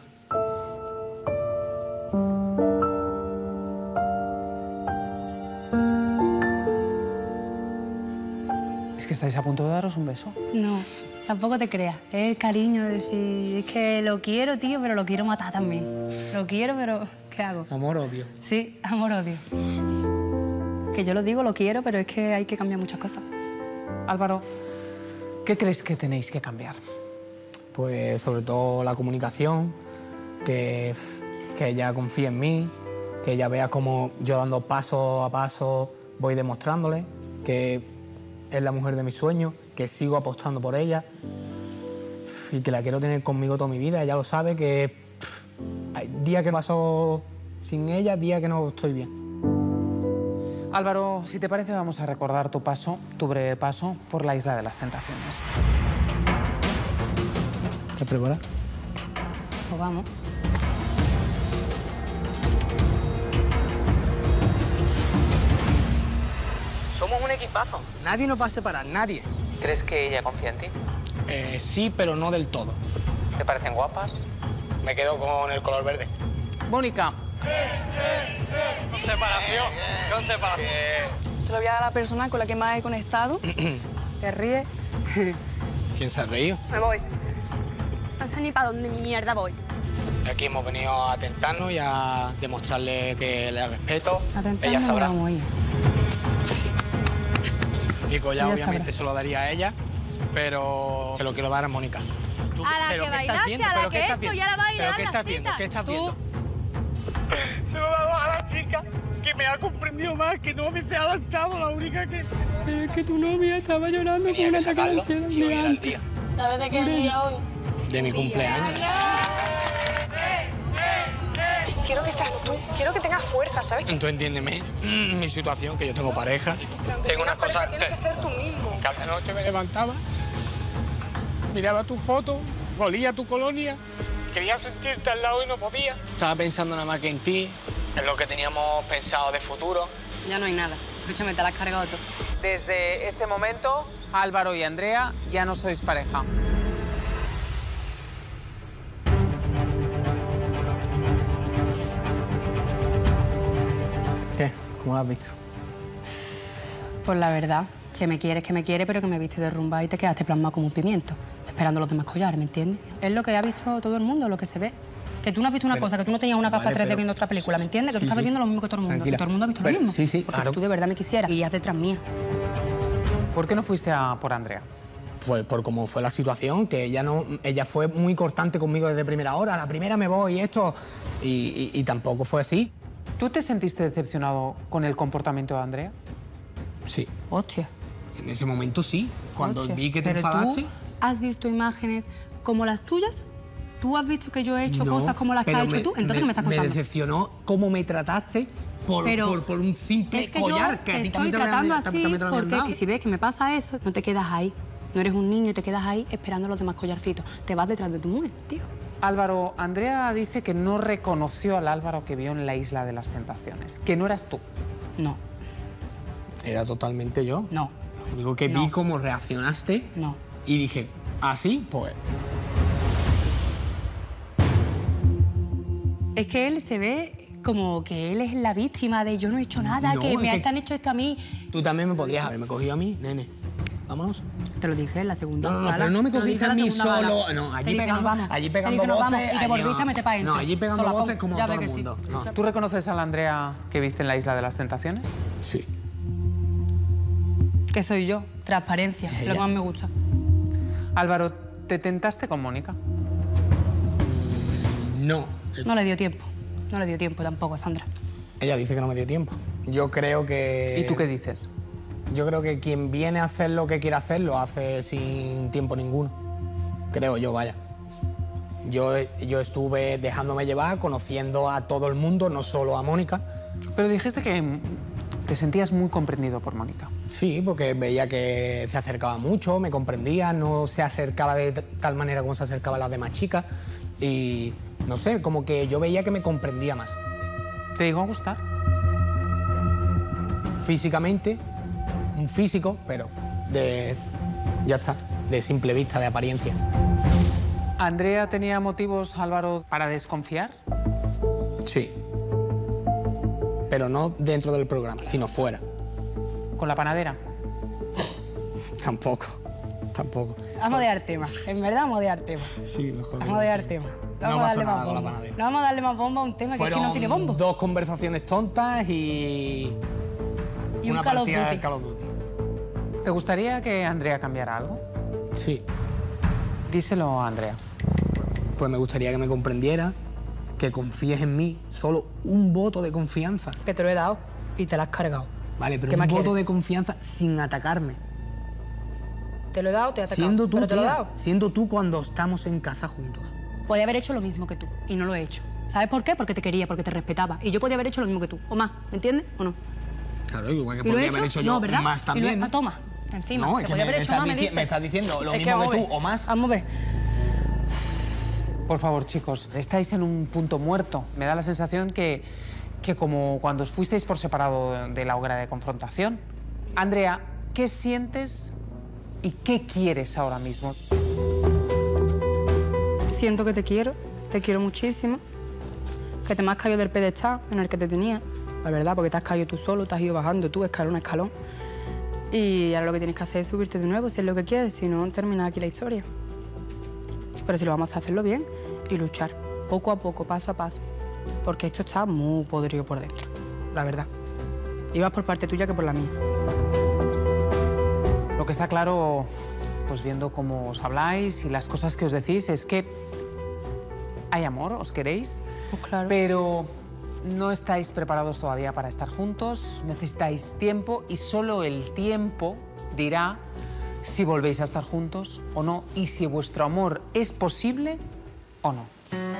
¿Es que estáis a punto de daros un beso? No, tampoco te creas. Es el cariño de decir, es que lo quiero, tío, pero lo quiero matar también. Lo quiero, pero ¿qué hago? Amor-odio. Sí, amor-odio. Que yo lo digo, lo quiero, pero es que hay que cambiar muchas cosas. Álvaro, ¿qué crees que tenéis que cambiar? Pues sobre todo la comunicación, que, que ella confíe en mí, que ella vea cómo yo dando paso a paso voy demostrándole que es la mujer de mis sueños, que sigo apostando por ella y que la quiero tener conmigo toda mi vida. Ella lo sabe, que pff, hay días que paso sin ella, días que no estoy bien. Álvaro, si te parece, vamos a recordar tu paso, tu breve paso por la Isla de las Tentaciones. ¿Estás preparada? Pues vamos. Somos un equipazo. Nadie nos va a separar, nadie. ¿Crees que ella confía en ti? Eh, sí, pero no del todo. ¿Te parecen guapas? Me quedo con el color verde. Mónica. Con separación, con separación. Se lo voy a dar a la persona con la que más he conectado. ¿Te ríes? ¿Quién se ha reído? Me voy. No sé ni para dónde mierda voy. Aquí hemos venido a tentarnos y a demostrarle que le respeto. Ella Atentarnos, sabrá. vamos a ir. Nico ya Ella obviamente sabrá. se lo daría a ella, pero se lo quiero dar a Mónica. ¿Tú, A la pero que qué estás bailaste, viendo? a la ¿Pero que qué estás esto, viendo? ya la baila, ¿Pero qué la estás viendo? cita. ¿Qué estás Tú. viendo? Se lo he dado a la chica que me ha comprendido más, que no me se ha lanzado, la única que... Pero es que tu novia estaba llorando con un ataque de ansiedad de antes. ¿Sabes de qué es el día hoy? De mi cumpleaños. Quiero que seas tú, quiero que tengas fuerza, ¿sabes? Tú entiéndeme mm, mi situación, que yo tengo pareja. Tengo unas cosas... Tienes que ser tú mismo. Cada noche me levantaba, miraba tu foto, olía tu colonia, quería sentirte al lado y no podía. Estaba pensando nada más que en ti, en lo que teníamos pensado de futuro. Ya no hay nada. Escúchame, te la has cargado todo. Desde este momento, Álvaro y Andrea ya no sois pareja. ¿Cómo lo has visto? Pues la verdad, que me quieres, que me quieres, pero que me viste derrumbar y te quedaste plasmado como un pimiento, esperando los demás collares, ¿me entiendes? Es lo que ha visto todo el mundo, lo que se ve. Que tú no has visto una pero, cosa, que tú no tenías una gafa vale, tres D pero, viendo otra película, ¿me entiendes? Que sí, tú estabas sí. viendo lo mismo que todo el mundo, Tranquila. que todo el mundo ha visto Pero, lo mismo. sí, sí, Porque claro. si tú de verdad me quisieras, irías detrás mía. ¿Por qué no fuiste a por Andrea? Pues por cómo fue la situación, que ella no, ella fue muy cortante conmigo desde primera hora. A la primera me voy y esto, y, y, y tampoco fue así. ¿Tú te sentiste decepcionado con el comportamiento de Andrea? Sí. Hostia. En ese momento sí. Cuando Hostia. vi que te Pero enfadaste... tú has visto imágenes como las tuyas. ¿Tú has visto que yo he hecho no, cosas como las que pero has hecho me- tú? Entonces, me, ¿qué me estás contando? Me decepcionó cómo me trataste por, Pero por, por un simple es que collar yo que a ti estoy también te lo tratando habían- así también te lo habían porque dado. que si ves que me pasa eso, no te quedas ahí. No eres un niño y te quedas ahí esperando los demás collarcitos. Te vas detrás de tu mujer, tío. Álvaro, Andrea dice que no reconoció al Álvaro que vio en la Isla de las Tentaciones, que no eras tú. No. Era totalmente yo. No. Lo único que No. vi cómo reaccionaste No. y dije, así, pues... Es que él se ve como que él es la víctima de yo no he hecho nada, No, que es me que- han hecho esto a mí. Tú también me podrías haberme cogido a mí, nene. Vámonos. Te lo dije en la segunda No, no, no, gala. pero no me Te lo cogiste dije a en la mí segunda solo. gala. No, Te allí dije, nos pegando, vamos. allí Te pegando dije, nos voces. vamos. Y te allí volviste no. a meter para adentro. No, allí pegando Solapón. voces como Ya todo ve el que sí. mundo. No. ¿Tú reconoces a la Andrea que viste en la Isla de las Tentaciones? Sí. Que soy yo. Transparencia. Es Lo ella. que más me gusta. Álvaro, ¿te tentaste con Mónica? No. No le dio tiempo. No le dio tiempo tampoco, Sandra. Ella dice que no me dio tiempo. Yo creo que... ¿Y tú qué dices? Yo creo que quien viene a hacer lo que quiere hacer, lo hace sin tiempo ninguno. Creo yo, vaya. Yo, yo estuve dejándome llevar, conociendo a todo el mundo, no solo a Mónica. Pero dijiste que te sentías muy comprendido por Mónica. Sí, porque veía que se acercaba mucho, me comprendía, no se acercaba de t- tal manera como se acercaban las demás chicas. Y no sé, como que yo veía que me comprendía más. ¿Te llegó a gustar? Físicamente, un físico, pero de... ya está, de simple vista, de apariencia. ¿Andrea tenía motivos, Álvaro, para desconfiar? Sí. Pero no dentro del programa, sino fuera. ¿Con la panadera? Tampoco, tampoco. Vamos a dejar tema. En verdad, vamos a dejar tema. Sí, mejor. Vamos a dejar tema. Vamos No a pasó darle nada más con la bomba. panadera. No vamos a darle más bomba a un tema que es Fueron que no tiene bombo. dos conversaciones tontas y... Y un una Call of partida Duty. de Call of Duty. ¿Te gustaría que Andrea cambiara algo? Sí. Díselo a Andrea. Pues me gustaría que me comprendiera, que confíes en mí. Solo un voto de confianza. Que te lo he dado y te lo has cargado. Vale, pero ¿Qué un más voto quieres? de confianza sin atacarme. Te lo he dado, te he atacado. Siendo tú, Pero te lo he tía, dado. siendo tú cuando estamos en casa juntos. Podía haber hecho lo mismo que tú y no lo he hecho. ¿Sabes por qué? Porque te quería, porque te respetaba. Y yo podía haber hecho lo mismo que tú. O más, ¿me entiendes? ¿O no? Claro, igual que ¿Y lo he podría hecho? haber hecho No, yo ¿verdad? más Y lo también. he- ¿no? ah, toma, encima. No, Que es que podía me, haber me hecho estás más, me dici- dices. me estás diciendo lo Es que mismo vamos que a tú ver. o más. Vamos a ver. Por favor, chicos, estáis en un punto muerto. Me da la sensación que, que como cuando os fuisteis por separado de la hoguera de confrontación. Andrea, ¿qué sientes y qué quieres ahora mismo? Siento que te quiero, te quiero muchísimo. Que te me has caído del pedestal en el que te tenía. La verdad, porque te has caído tú solo, te has ido bajando tú, escalón a escalón. Y ahora lo que tienes que hacer es subirte de nuevo, si es lo que quieres, si no, termina aquí la historia. Pero si lo vamos a hacerlo bien y luchar, poco a poco, paso a paso. Porque esto está muy podrido por dentro, la verdad. Y más por parte tuya que por la mía. Lo que está claro, pues viendo cómo os habláis y las cosas que os decís, es que hay amor, os queréis, Pues claro. pero no estáis preparados todavía para estar juntos, necesitáis tiempo y solo el tiempo dirá si volvéis a estar juntos o no y si vuestro amor es posible o no.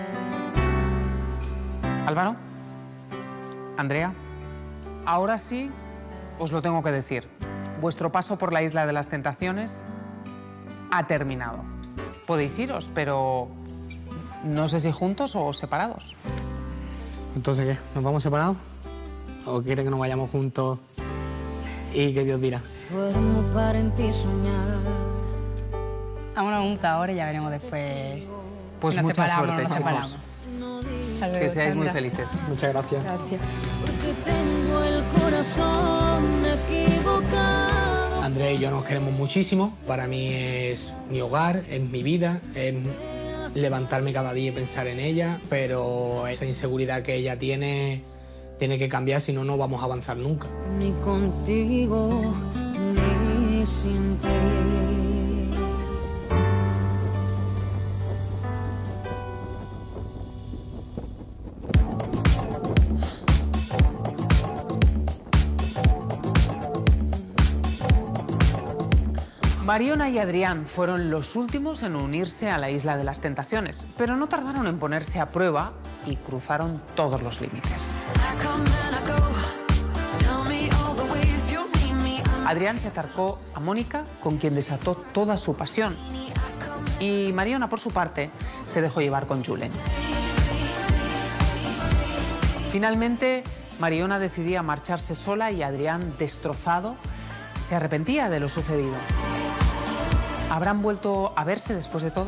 Álvaro, Andrea, ahora sí os lo tengo que decir. Vuestro paso por la Isla de las Tentaciones ha terminado. Podéis iros, pero no sé si juntos o separados. Entonces, ¿qué? ¿Nos vamos separados? ¿O quiere que nos vayamos juntos y que Dios dirá? Duermo para en ti soñar. Vámonos juntas ahora y ya veremos después. Pues si nos mucha separamos, suerte, no nos chicos. separamos. Hasta luego, Que seáis muy Sandra. felices. Muchas gracias. Gracias. Porque tengo el corazón corazón equivocado. Andrés y yo nos queremos muchísimo. Para mí es mi hogar, es mi vida, es levantarme cada día y pensar en ella, pero esa inseguridad que ella tiene tiene que cambiar, si no, no vamos a avanzar nunca. Ni contigo, ni sin ti. Mariona y Adrián fueron los últimos en unirse a la Isla de las Tentaciones, pero no tardaron en ponerse a prueba y cruzaron todos los límites. Adrián se acercó a Mónica, con quien desató toda su pasión, y Mariona, por su parte, se dejó llevar con Julen. Finalmente, Mariona decidía marcharse sola y Adrián, destrozado, se arrepentía de lo sucedido. ¿Habrán vuelto a verse después de todo?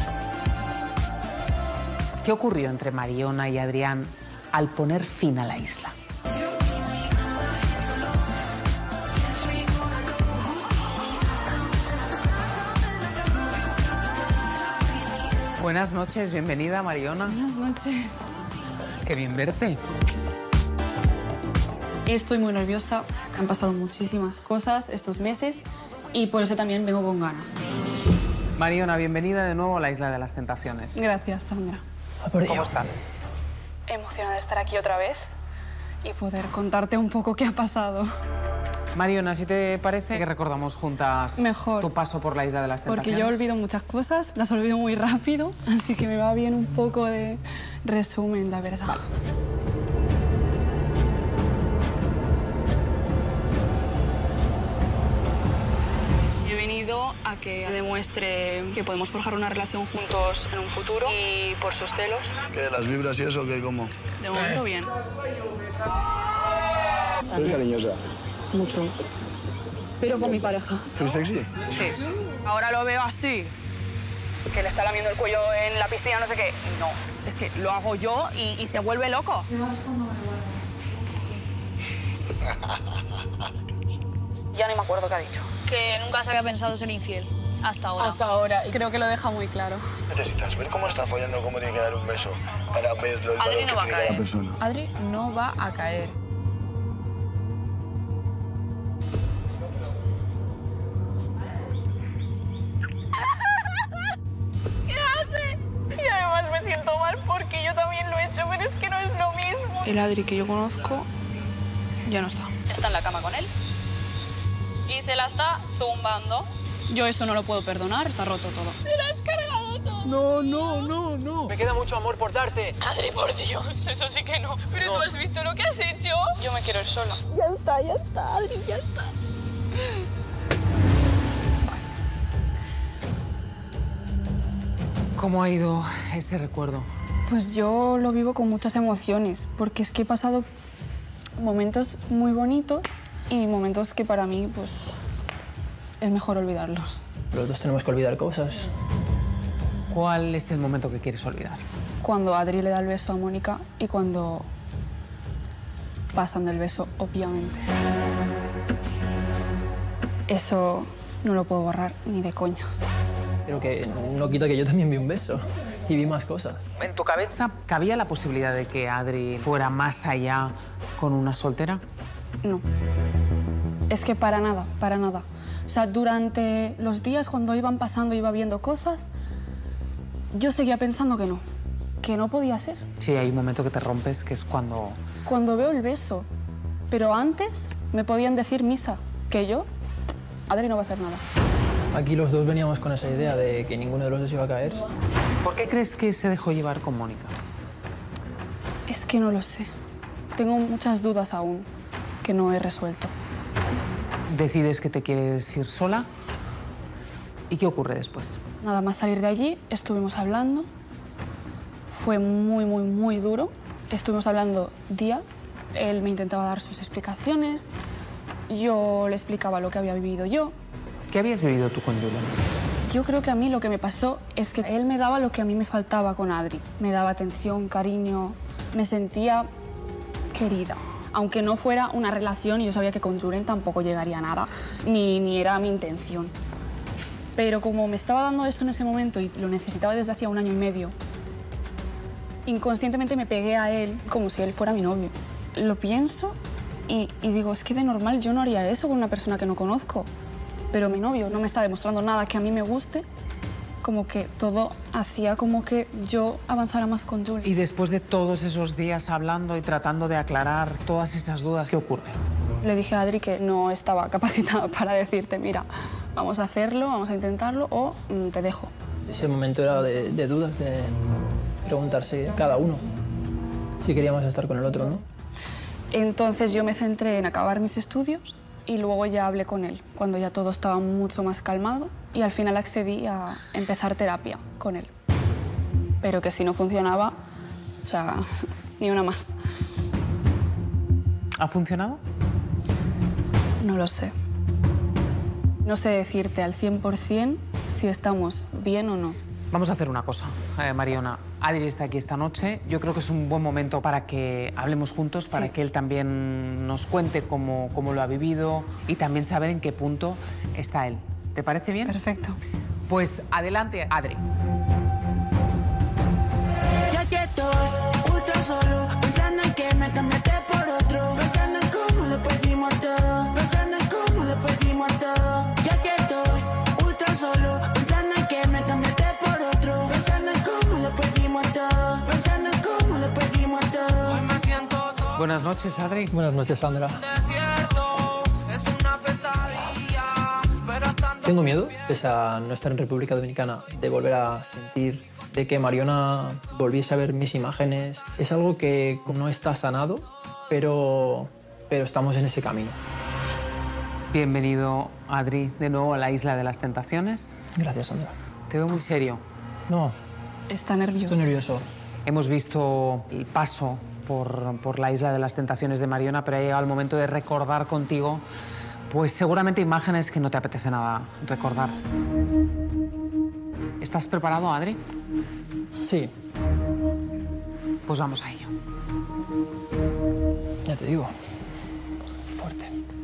¿Qué ocurrió entre Mariona y Adrián al poner fin a la isla? Buenas noches, bienvenida, Mariona. Buenas noches. Qué bien verte. Estoy muy nerviosa. Han pasado muchísimas cosas estos meses y por eso también vengo con ganas. Mariona, bienvenida de nuevo a la Isla de las Tentaciones. Gracias, Sandra. ¿Cómo estás? Emocionada de estar aquí otra vez y poder contarte un poco qué ha pasado. Mariona, si te parece que recordamos juntas Mejor. tu paso por la Isla de las Tentaciones. Porque yo olvido muchas cosas, las olvido muy rápido, así que me va bien un poco de resumen, la verdad. Vale. He venido a que demuestre que podemos forjar una relación juntos en un futuro y por sus celos. ¿Qué, las vibras y eso, qué, cómo? De momento, bien. ¿Eres cariñosa? Mucho. Pero con mi pareja. ¿Tú sexy? Sí. Ahora lo veo así. Que le está lamiendo el cuello en la piscina, no sé qué. No, es que lo hago yo y, y se vuelve loco. Ya ni me acuerdo qué ha dicho. Que nunca se había pensado ser infiel. Hasta ahora. Hasta ahora. Y creo que lo deja muy claro. Necesitas ver cómo está follando, cómo tiene que dar un beso para ver lo Adri no va a que tiene caer. cada persona. Adri no va a caer. ¿Qué hace? Y además me siento mal porque yo también lo he hecho, pero es que no es lo mismo. El Adri que yo conozco ya no está. Está en la cama con él y se la está zumbando. Yo eso no lo puedo perdonar, está roto todo. Se la has cargado todo. No, no, no, no. Me queda mucho amor por darte. Adri, por Dios, eso sí que no. Pero No. tú has visto lo que has hecho. Yo me quiero ir sola. Ya está, ya está, Adri, ya está. ¿Cómo ha ido ese recuerdo? Pues yo lo vivo con muchas emociones, porque es que he pasado momentos muy bonitos y momentos que para mí, pues, es mejor olvidarlos. Pero todos tenemos que olvidar cosas. ¿Cuál es el momento que quieres olvidar? Cuando Adri le da el beso a Mónica y cuando pasan del beso, obviamente. Eso no lo puedo borrar ni de coña. Pero que no quita que yo también vi un beso y vi más cosas. ¿En tu cabeza cabía la posibilidad de que Adri fuera más allá con una soltera? No. Es que para nada, para nada. O sea, durante los días cuando iban pasando, iba viendo cosas, yo seguía pensando que no, que no podía ser. Sí, hay un momento que te rompes, que es cuando... Cuando veo el beso. Pero antes me podían decir misa, que yo, Adri no va a hacer nada. Aquí los dos veníamos con esa idea de que ninguno de los dos iba a caer. ¿Por qué crees que se dejó llevar con Mónica? Es que no lo sé. Tengo muchas dudas aún que no he resuelto. Decides que te quieres ir sola. ¿Y qué ocurre después? Nada más salir de allí, estuvimos hablando. Fue muy, muy, muy duro. Estuvimos hablando días. Él me intentaba dar sus explicaciones. Yo le explicaba lo que había vivido yo. ¿Qué habías vivido tú con Julen? Yo creo que a mí lo que me pasó es que él me daba lo que a mí me faltaba con Adri. Me daba atención, cariño, me sentía querida. Aunque no fuera una relación, yo sabía que con Julen tampoco llegaría a nada, ni, ni era mi intención. Pero como me estaba dando eso en ese momento y lo necesitaba desde hacía un año y medio, inconscientemente me pegué a él como si él fuera mi novio. Lo pienso y, y digo, es que de normal yo no haría eso con una persona que no conozco. Pero mi novio no me está demostrando nada que a mí me guste, como que todo hacía como que yo avanzara más con Julen. Y después de todos esos días hablando y tratando de aclarar todas esas dudas, ¿qué ocurre? Le dije a Adri que no estaba capacitada para decirte, mira, vamos a hacerlo, vamos a intentarlo o mm, te dejo. Ese momento era de, de dudas, de preguntarse cada uno si queríamos estar con el otro, ¿no? Entonces yo me centré en acabar mis estudios y luego ya hablé con él, cuando ya todo estaba mucho más calmado, y al final accedí a empezar terapia con él. Pero que si no funcionaba, o sea, ni una más. ¿Ha funcionado? No lo sé. No sé decirte al cien por cien si estamos bien o no. Vamos a hacer una cosa, eh, Mariona. Adri está aquí esta noche. Yo creo que es un buen momento para que hablemos juntos, sí. Para que él también nos cuente cómo, cómo lo ha vivido y también saber en qué punto está él. ¿Te parece bien? Perfecto. Pues adelante, Adri. Ya que estoy ultra solo, pensando en que me cambiaste por otro, pensando en cómo le perdimos todo, pensando en cómo le perdimos todo. Ya que estoy ultra solo, pensando en que me cambiaste por otro, pensando en cómo le perdimos todo, pensando en cómo le perdimos todo. Hoy me siento solo. Buenas noches, Adri. Buenas noches, Sandra. Tengo miedo, pese a no estar en República Dominicana, de volver a sentir, de que Mariona volviese a ver mis imágenes. Es algo que no está sanado, pero, pero estamos en ese camino. Bienvenido, Adri, de nuevo a la Isla de las Tentaciones. Gracias, Sandra. Te veo muy serio. No. Está nervioso. Estoy nervioso. Hemos visto el paso por, por la Isla de las Tentaciones de Mariona, pero ha llegado el momento de recordar contigo, pues seguramente imágenes que no te apetece nada recordar. ¿Estás preparado, Adri? Sí. Pues vamos a ello. Ya te digo. Fuerte.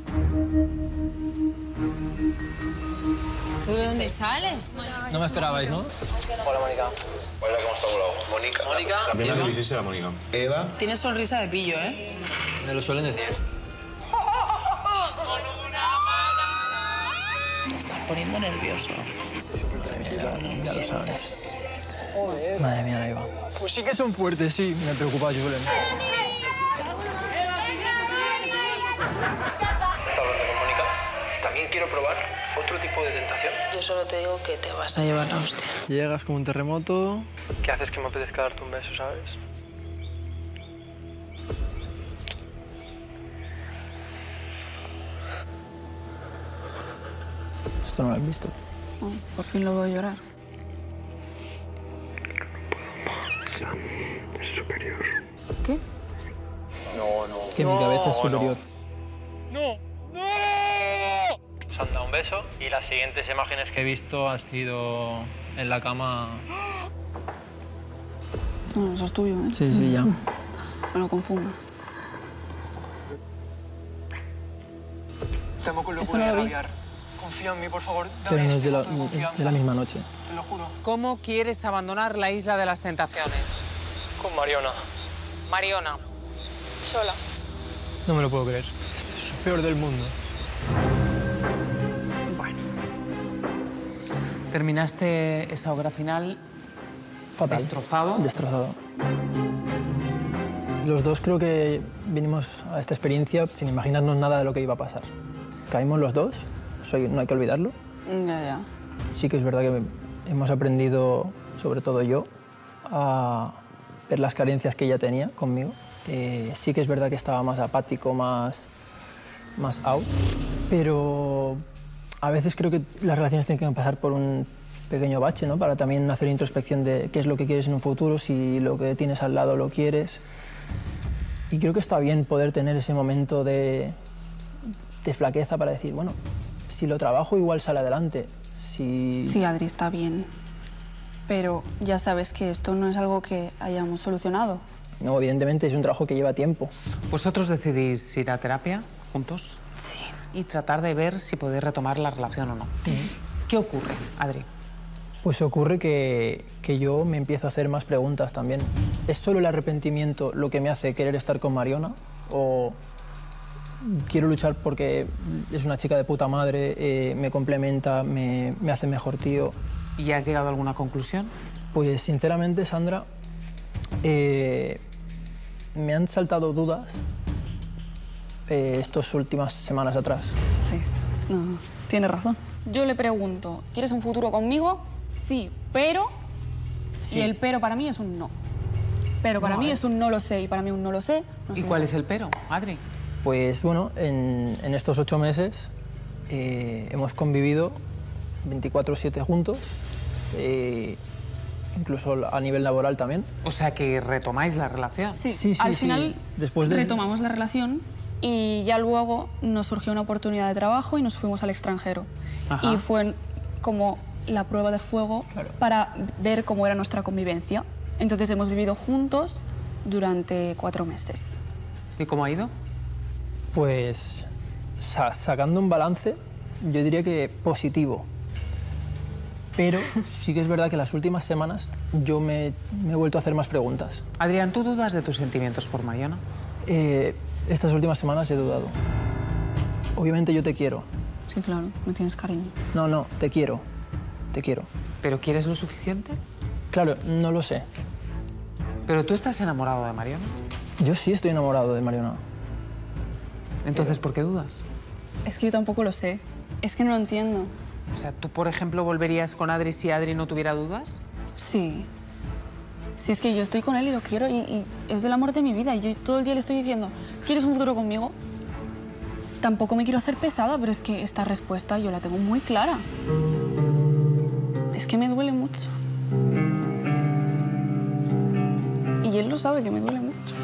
¿Tú de dónde sales? No me esperabais, ¿no? Hola, Mónica. Hola, ¿cómo está, Gulao? Mónica. Mónica. La primera que hiciste era Mónica. Eva. Tienes sonrisa de pillo, ¿eh? Me lo suelen decir. Me estás poniendo nervioso. Ya lo sabes. Madre mía, la Eva. Pues sí que son fuertes, sí. Me preocupa, Julen. ¿Estás hablando con Mónica? También quiero probar otro tipo de tentación. Yo solo te digo que te vas a llevar la hostia. Llegas como un terremoto. ¿Qué haces que me apetezca darte un beso, sabes? Esto no lo has visto. Oh, por fin lo veo llorar. Es superior. ¿Qué? No, no. Que mi cabeza es superior. ¡No! ¡No! Nos han dado un beso y las siguientes imágenes que he visto han sido en la cama. No, eso es tuyo, ¿eh? Sí, sí, ya. No lo confundas. Temo con Eso locura no de lo vi. rabiar. Confía en mí, por favor. Dame Pero no es este de la, voto de es confianza. de la misma noche. Te lo juro. ¿Cómo quieres abandonar la Isla de las Tentaciones? Con Mariona. Mariona. Sola. No me lo puedo creer. Esto es lo peor del mundo. Bueno. Terminaste esa obra final Fatal. destrozado. Destrozado. Los dos creo que vinimos a esta experiencia sin imaginarnos nada de lo que iba a pasar. Caímos los dos, eso hay- no hay que olvidarlo. Ya, ya. Sí que es verdad que hemos aprendido, sobre todo yo, a ver las carencias que ella tenía conmigo. Eh, sí que es verdad que estaba más apático, más, más out, pero a veces creo que las relaciones tienen que pasar por un pequeño bache, ¿no? Para también hacer introspección de qué es lo que quieres en un futuro, si lo que tienes al lado lo quieres. Y creo que está bien poder tener ese momento de, de flaqueza para decir, bueno, si lo trabajo igual sale adelante. Si... Sí, Adri, está bien. Pero ya sabes que esto no es algo que hayamos solucionado. No, evidentemente es un trabajo que lleva tiempo. ¿Vosotros decidís ir a terapia juntos? Sí. Y tratar de ver si podéis retomar la relación o no. Uh-huh. ¿Qué ocurre, Adri? Pues ocurre que, que yo me empiezo a hacer más preguntas también. ¿Es solo el arrepentimiento lo que me hace querer estar con Mariona? ¿O quiero luchar porque es una chica de puta madre, eh, me complementa, me, me hace mejor tío? ¿Y has llegado a alguna conclusión? Pues sinceramente, Sandra, eh, me han saltado dudas eh, estas últimas semanas atrás. Sí, no, tienes razón. Yo le pregunto, ¿quieres un futuro conmigo? Sí, pero... Sí. Y el pero para mí es un no. Pero para No, mí eh. es un no lo sé y para mí un no lo sé. No ¿Y sé. cuál es el pero, Adri? Pues bueno, en, en estos ocho meses eh, hemos convivido veinticuatro siete juntos, eh, incluso a nivel laboral también. O sea, que retomáis la relación. Sí, Sí, sí, al sí. final Después de- retomamos la relación y ya luego nos surgió una oportunidad de trabajo y nos fuimos al extranjero. Ajá. Y fue como la prueba de fuego para ver cómo era nuestra convivencia. Entonces hemos vivido juntos durante cuatro meses. ¿Y cómo ha ido? Pues sa- sacando un balance, yo diría que positivo. Pero sí que es verdad que las últimas semanas yo me, me he vuelto a hacer más preguntas. Adrián, ¿tú dudas de tus sentimientos por Mariona? Eh, estas últimas semanas he dudado. Obviamente yo te quiero. Sí, claro, me tienes cariño. No, no, te quiero. Te quiero. ¿Pero quieres lo suficiente? Claro, no lo sé. ¿Pero tú estás enamorado de Mariona? Yo sí estoy enamorado de Mariona. Entonces, ¿por qué dudas? Es que yo tampoco lo sé. Es que no lo entiendo. O sea, ¿tú, por ejemplo, volverías con Adri si Adri no tuviera dudas? Sí. Si es que yo estoy con él y lo quiero y, y es el amor de mi vida y yo todo el día le estoy diciendo, ¿quieres un futuro conmigo? Tampoco me quiero hacer pesada, pero es que esta respuesta yo la tengo muy clara. Es que me duele mucho. Y él lo sabe que me duele mucho.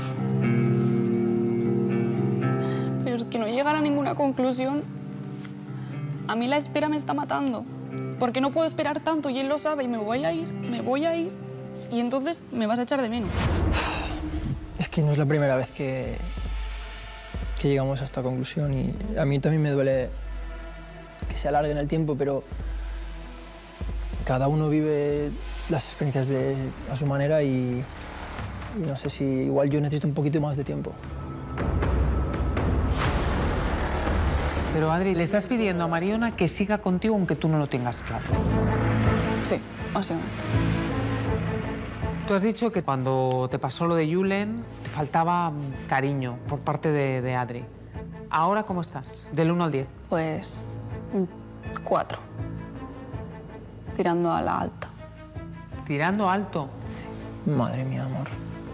Pero es que no llegar a ninguna conclusión. A mí la espera me está matando. Porque no puedo esperar tanto y él lo sabe y me voy a ir, me voy a ir. Y entonces me vas a echar de menos. Es que no es la primera vez que, que llegamos a esta conclusión y a mí también me duele que se alargue en el tiempo, pero cada uno vive las experiencias de, a su manera y, y no sé si igual yo necesito un poquito más de tiempo. Pero, Adri, le estás pidiendo a Mariona que siga contigo aunque tú no lo tengas claro. Sí, básicamente. Tú has dicho que cuando te pasó lo de Julen te faltaba cariño por parte de, de Adri. ¿Ahora cómo estás? Del uno al diez. Pues un cuatro. Tirando a la alta. ¿Tirando alto? Madre mía, amor.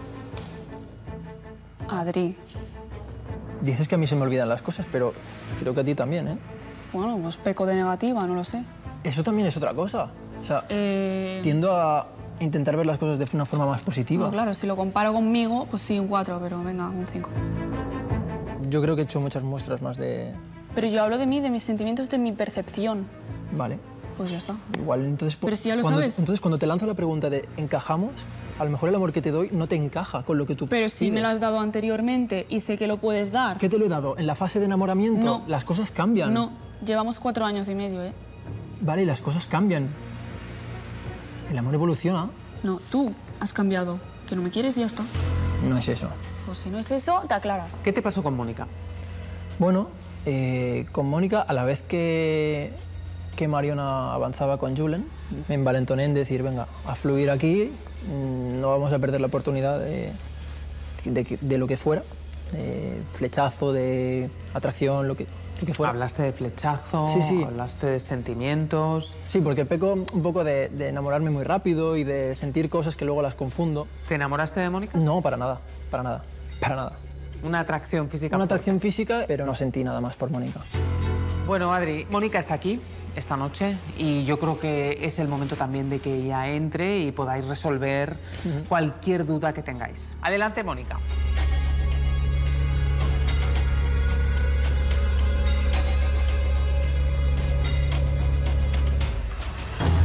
Adri. Dices que a mí se me olvidan las cosas, pero creo que a ti también, ¿eh? Bueno, pues peco de negativa, no lo sé. Eso también es otra cosa. O sea, Eh... tiendo a intentar ver las cosas de una forma más positiva. No, claro, si lo comparo conmigo, pues sí, un cuatro, pero venga, un cinco. Yo creo que he hecho muchas muestras más de... Pero yo hablo de mí, de mis sentimientos, de mi percepción. Vale. Pues ya está. Igual, entonces... Pero si ya lo cuando, sabes. Entonces, cuando te lanzo la pregunta de ¿encajamos? A lo mejor el amor que te doy no te encaja con lo que tú Pero si pides. me lo has dado anteriormente y sé que lo puedes dar. ¿Qué te lo he dado? En la fase de enamoramiento No. las cosas cambian. No, llevamos cuatro años y medio, ¿eh? Vale, las cosas cambian. El amor evoluciona. No, tú has cambiado. Que no me quieres y ya está. No es eso. Pues si no es eso, te aclaras. ¿Qué te pasó con Mónica? Bueno, eh, con Mónica, a la vez que, que Mariona avanzaba con Julen, me envalentoné en decir, venga, a fluir aquí, mm, no vamos a perder la oportunidad de, de, de lo que fuera, de flechazo, de atracción, lo que, lo que fuera. Hablaste de flechazo, Sí, sí. hablaste de sentimientos. Sí, porque peco un poco de, de enamorarme muy rápido y de sentir cosas que luego las confundo. ¿Te enamoraste de Mónica? No, para nada, para nada, para nada. Una atracción física. Una fuerte. atracción física, pero no sentí nada más por Mónica. Bueno, Adri, Mónica está aquí esta noche y yo creo que es el momento también de que ella entre y podáis resolver Ujú. cualquier duda que tengáis. Adelante, Mónica.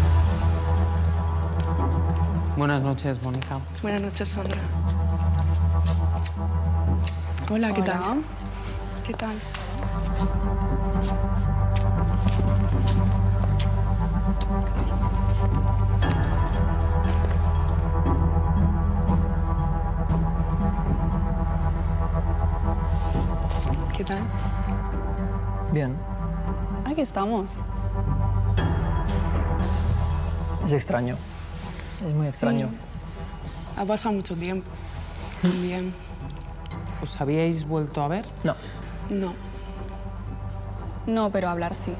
Buenas noches, Mónica. Buenas noches, Sandra. Hola, ¿qué Hola. tal? ¿Qué tal? ¿Qué tal? Bien. Aquí estamos. Es extraño. Es muy extraño. Sí. Ha pasado mucho tiempo. También. ¿Os habíais vuelto a ver? No. No. No, pero hablar sí.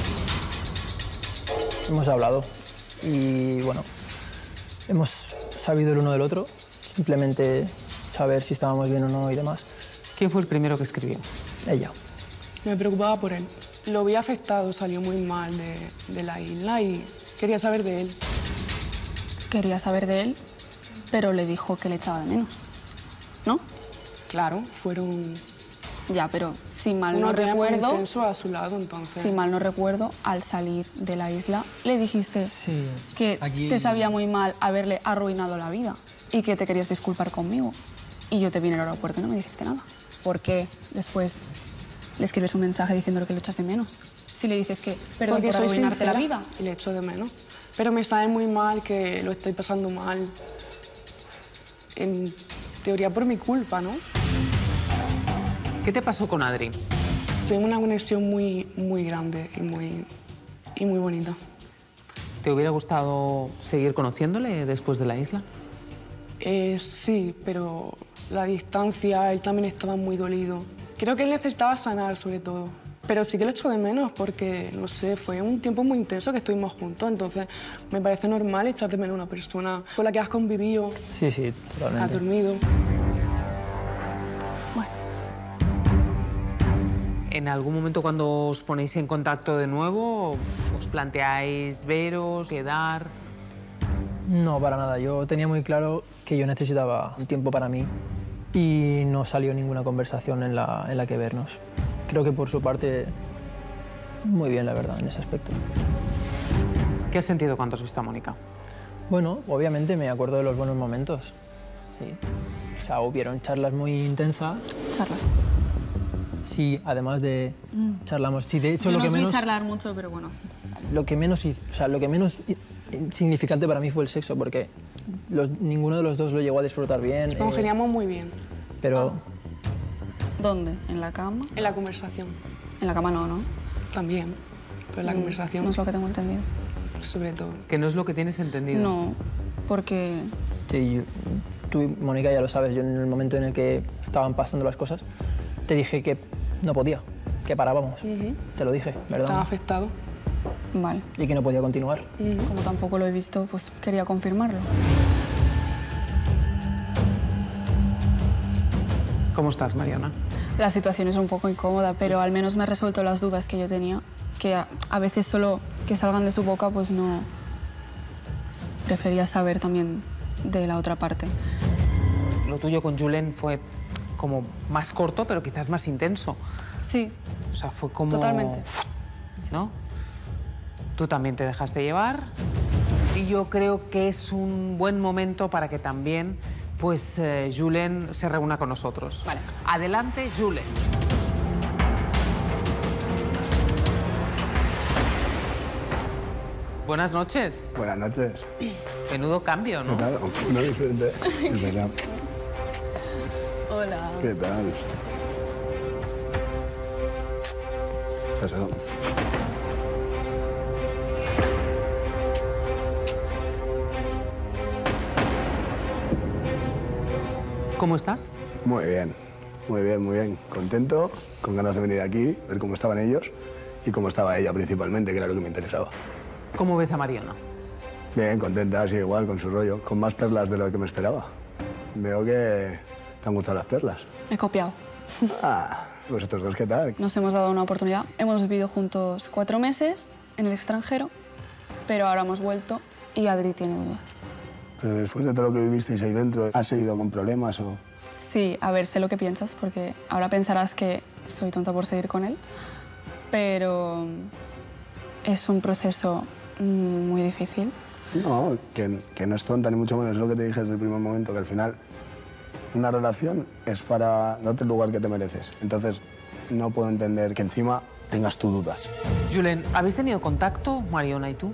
Hemos hablado y, bueno, hemos sabido el uno del otro, simplemente saber si estábamos bien o no y demás. ¿Quién fue el primero que escribió? Ella. Me preocupaba por él. Lo vi afectado, salió muy mal de, de la isla y quería saber de él. Quería saber de él, pero le dijo que le echaba de menos. ¿No? Claro, fueron... Ya, pero si mal unos no días muy recuerdo... intensos a su lado, entonces... Si mal no recuerdo, al salir de la isla, le dijiste sí, que aquí... te sabía muy mal haberle arruinado la vida y que te querías disculpar conmigo. Y yo te vine al aeropuerto y no me dijiste nada. ¿Por qué después le escribes un mensaje diciéndole que le echas de menos? Si le dices que perdón Porque por soy arruinarte la sincera vida. y le echo de menos. Pero me sabe muy mal que lo estoy pasando mal. En teoría por mi culpa, ¿no? ¿Qué te pasó con Adri? Tengo una conexión muy, muy grande y muy, y muy bonita. ¿Te hubiera gustado seguir conociéndole después de la isla? Eh, sí, pero la distancia, él también estaba muy dolido. Creo que él necesitaba sanar, sobre todo. Pero sí que lo echo de menos porque, no sé, fue un tiempo muy intenso que estuvimos juntos. Entonces, me parece normal echar de menos a una persona con la que has convivido, Sí, sí, totalmente. has dormido. ¿En algún momento cuando os ponéis en contacto de nuevo, os planteáis veros, quedar? No, para nada. Yo tenía muy claro que yo necesitaba un tiempo para mí y no salió ninguna conversación en la, en la que vernos. Creo que por su parte, muy bien, la verdad, en ese aspecto. ¿Qué has sentido cuando has visto a Mónica? Bueno, obviamente me acuerdo de los buenos momentos. Sí. O sea, hubieron charlas muy intensas. Charlas. Sí, además de Mm. charlamos. Sí, de hecho, Yo lo no que os vi menos... charlar mucho, pero bueno. Lo que menos, hiz- o sea, lo que menos i- significante para mí fue el sexo, porque los- ninguno de los dos lo llegó a disfrutar bien. eh, Congeniamos muy bien. pero ¿Dónde? ¿En la cama? En la conversación. En la cama no, ¿no? También, pero en la Mm, conversación. No es lo que tengo entendido. Sobre todo. Que no es lo que tienes entendido. No, porque... sí, yo- tú, y Mónica, ya lo sabes, yo en el momento en el que estaban pasando las cosas, te dije que no podía, que parábamos. Ujú. Te lo dije, ¿verdad? Estaba afectado. Vale. Y que no podía continuar. Como tampoco lo he visto, pues quería confirmarlo. ¿Cómo estás, Mariana? La situación es un poco incómoda, pero al menos me ha resuelto las dudas que yo tenía, que a, a veces solo que salgan de su boca, pues no... Prefería saber también de la otra parte. Lo tuyo con Julen fue como más corto, pero quizás más intenso. Sí. O sea, fue como... Totalmente. ¿No? Tú también te dejaste llevar. Y yo creo que es un buen momento para que también, pues, eh, Julen se reúna con nosotros. Vale. Adelante, Julen. Buenas noches. Buenas noches. Menudo cambio, ¿no? ¿Qué tal? Uno diferente. Es verdad. Hola. ¿Qué tal? ¿Qué pasa? ¿Cómo estás? Muy bien, muy bien, muy bien. Contento, con ganas de venir aquí, ver cómo estaban ellos y cómo estaba ella principalmente, que era lo que me interesaba. ¿Cómo ves a Mariana? Bien, contenta, así igual, con su rollo, con más perlas de lo que me esperaba. Veo que te han gustado las perlas. He copiado. Ah, ¿vosotros dos qué tal? Nos hemos dado una oportunidad. Hemos vivido juntos cuatro meses en el extranjero, pero ahora hemos vuelto y Adri tiene dudas. Pero después de todo lo que vivisteis ahí dentro, ¿has seguido con problemas o...? Sí, a ver, sé lo que piensas, porque ahora pensarás que soy tonta por seguir con él, pero es un proceso mm, muy difícil. No, que, que no es tonta ni mucho menos, es lo que te dije desde el primer momento, que al final Una relación es para darte el lugar que te mereces. Entonces, no puedo entender que encima tengas tus dudas. Julen, ¿habéis tenido contacto, Mariona y tú?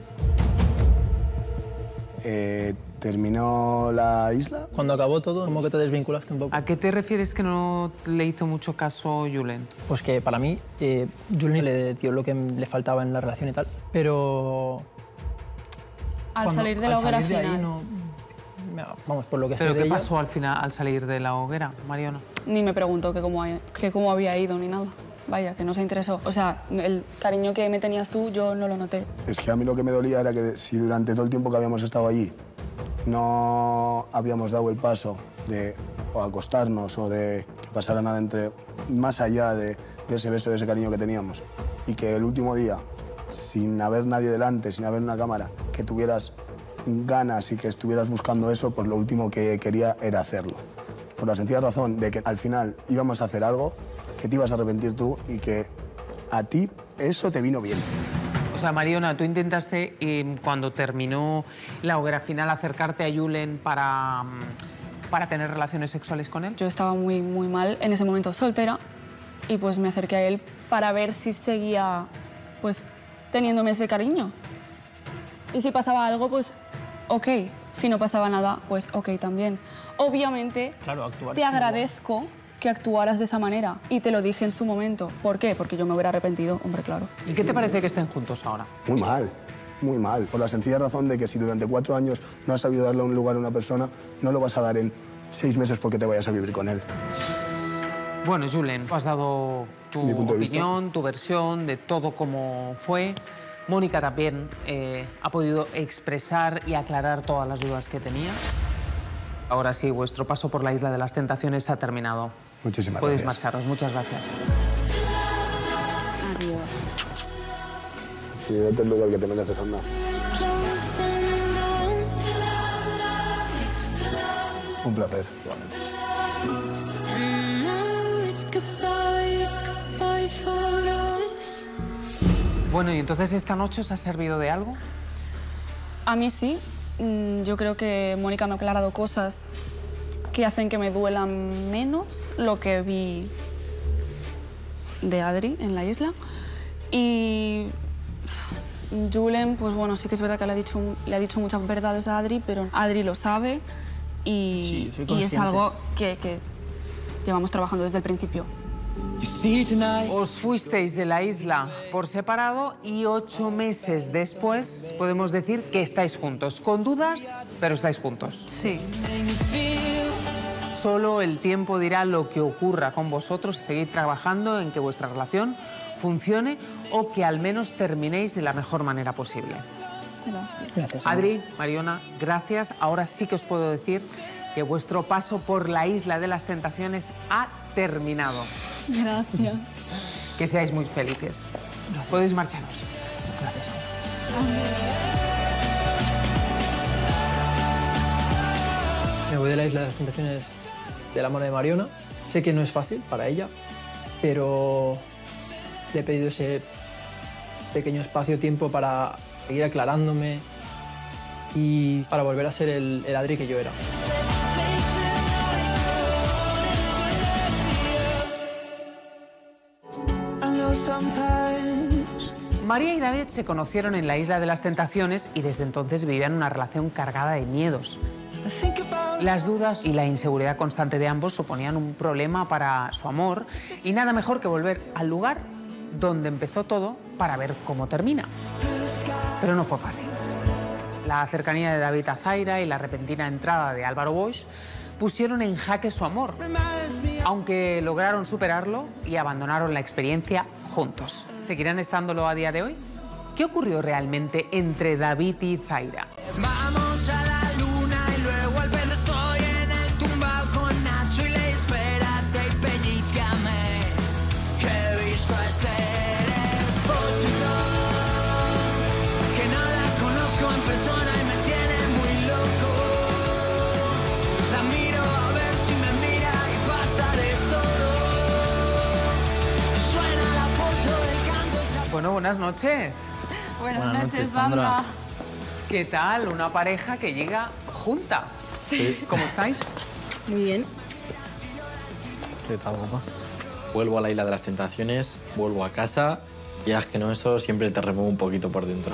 Eh, ¿Terminó la isla? Cuando acabó todo, como que te desvinculaste un poco. ¿A qué te refieres que no le hizo mucho caso Julen? Pues que para mí, eh, Julen le dio lo que le faltaba en la relación y tal, pero... Al cuando- salir de al la hoguera salir de ahí final. no- vamos, por lo que sé ¿Pero de qué ella- pasó al final, al salir de la hoguera, Mariona? Ni me preguntó que cómo, hay- que cómo había ido ni nada. Vaya, que no se interesó. O sea, el cariño que me tenías tú, yo no lo noté. Es que a mí lo que me dolía era que si durante todo el tiempo que habíamos estado allí no habíamos dado el paso de o acostarnos o de que pasara nada entre, más allá de, de ese beso, de ese cariño que teníamos, y que el último día, sin haber nadie delante, sin haber una cámara, que tuvieras ganas y que estuvieras buscando eso, pues lo último que quería era hacerlo. Por la sencilla razón de que al final íbamos a hacer algo que te ibas a arrepentir tú y que a ti eso te vino bien. O sea, Mariona, tú intentaste, eh, cuando terminó la hoguera final, acercarte a Julen para, mm, para tener relaciones sexuales con él. Yo estaba muy, muy mal, en ese momento soltera, y pues me acerqué a él para ver si seguía, pues, teniéndome ese cariño. Y si pasaba algo, pues, ok. Si no pasaba nada, pues, ok también. Obviamente, Claro, actuar te como- agradezco que actuaras de esa manera, y te lo dije en su momento. ¿Por qué? Porque yo me hubiera arrepentido, hombre, claro. ¿Y qué te parece que estén juntos ahora? Muy mal, muy mal. Por la sencilla razón de que si durante cuatro años no has sabido darle un lugar a una persona, no lo vas a dar en seis meses porque te vayas a vivir con él. Bueno, Julen, has dado tu Mi punto de vista. opinión, tu versión de todo como fue. Mónica también eh, ha podido expresar y aclarar todas las dudas que tenía. Ahora sí, vuestro paso por la Isla de las Tentaciones ha terminado. Muchísimas Podéis gracias. marcharos. Muchas gracias. Adiós. Sí, date el lugar que te mereces, anda. Un placer. Bueno, y entonces esta noche os ha servido de algo. A mí sí. Mm, Yo creo que Mónica me ha aclarado cosas que hacen que me duelan menos lo que vi de Adri en la isla. Y pff, Julen, pues bueno, sí que es verdad que le ha dicho, le ha dicho muchas verdades a Adri, pero Adri lo sabe y, Sí, soy y es consciente. algo que, que llevamos trabajando desde el principio. Os fuisteis de la isla por separado y ocho meses después podemos decir que estáis juntos. Con dudas, pero estáis juntos. Sí. Solo el tiempo dirá lo que ocurra con vosotros y seguid trabajando en que vuestra relación funcione o que al menos terminéis de la mejor manera posible. Gracias. Adri, Mariona, gracias. Ahora sí que os puedo decir que vuestro paso por la Isla de las Tentaciones ha terminado. Gracias. Que seáis muy felices. Podéis marcharos. Gracias. Me voy de la Isla de las Tentaciones de la mano de Mariona. Sé que no es fácil para ella, pero le he pedido ese pequeño espacio-tiempo para seguir aclarándome y para volver a ser el, el Adri que yo era. María y David se conocieron en la Isla de las Tentaciones y desde entonces vivían una relación cargada de miedos. Las dudas y la inseguridad constante de ambos suponían un problema para su amor y nada mejor que volver al lugar donde empezó todo para ver cómo termina. Pero no fue fácil. La cercanía de David a Zaira y la repentina entrada de Álvaro Boix pusieron en jaque su amor, aunque lograron superarlo y abandonaron la experiencia juntos. ¿Seguirán estándolo a día de hoy? ¿Qué ocurrió realmente entre David y Zaira? Vamos a la luna y luego al ver estoy en el tumbao con Nacho y le espérate y pellizcame que he visto a Esther Expósito que no la conozco en persona y me tiene muy loco. La miro a ver si me mira y pasa de todo. Suena la foto del canto. Bueno, buenas noches. Buenas, Buenas noches, noches, Sandra. Sandra. ¿Qué tal? Una pareja que llega junta. Sí. ¿Cómo estáis? Muy bien. concreta algo más. Vuelvo a la Isla de las Tentaciones, vuelvo a casa y es que no, eso siempre te remueve un poquito por dentro.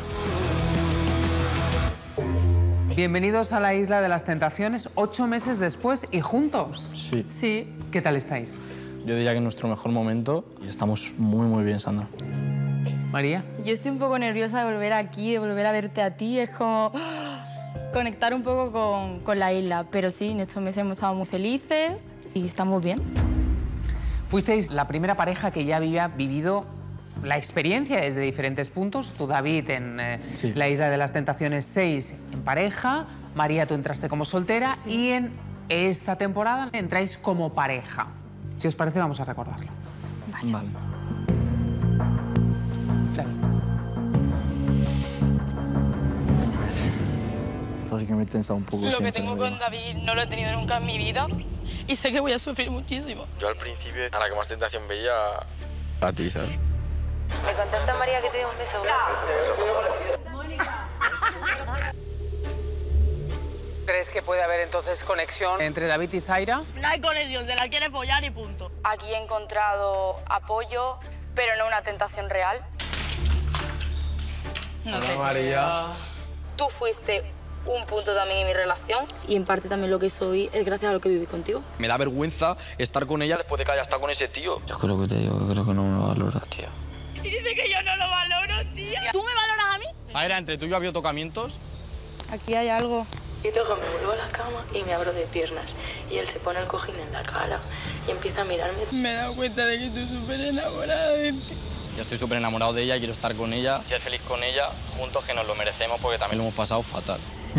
Bienvenidos a la Isla de las Tentaciones, ocho meses después y juntos. Sí. Sí. ¿Qué tal estáis? Yo diría que es nuestro mejor momento y estamos muy, muy bien, Sandra. María. Yo estoy un poco nerviosa de volver aquí, de volver a verte a ti. Es como conectar un poco con, con la isla. Pero sí, en estos meses hemos estado muy felices y estamos bien. Fuisteis la primera pareja que ya había vivido la experiencia desde diferentes puntos. Tú, David, en eh, Sí. la Isla de las Tentaciones seis en pareja. María, tú entraste como soltera. Sí. Y en esta temporada entráis como pareja. Si os parece, vamos a recordarlo. Vale. vale. Esto sí que me he tensado un poco. Lo que siempre, tengo ¿no? con David no lo he tenido nunca en mi vida y sé que voy a sufrir muchísimo. Yo al principio, a la que más tentación veía, a ti, ¿sabes? ¿Le contaste a María que te dio un beso? ¿Crees que puede haber entonces conexión entre David y Zaira? No hay conexión, se la quiere follar y punto. Aquí he encontrado apoyo, pero no una tentación real. No Hola, te María. Tú fuiste un punto también en mi relación y en parte también lo que soy es gracias a lo que viví contigo. Me da vergüenza estar con ella después de que haya estado con ese tío. Yo creo que te digo, que creo que no me valoras, tío. Y dice que yo no lo valoro, tía. ¿Tú me valoras a mí? Zaira, entre tú y yo ha habido tocamientos. Aquí hay algo. Y luego me vuelvo a la cama y me abro de piernas. Y él se pone el cojín en la cara y empieza a mirarme. Me he dado cuenta de que estoy súper enamorada de ti. Yo estoy súper enamorado de ella, quiero estar con ella, ser feliz con ella, juntos, que nos lo merecemos porque también lo hemos pasado fatal.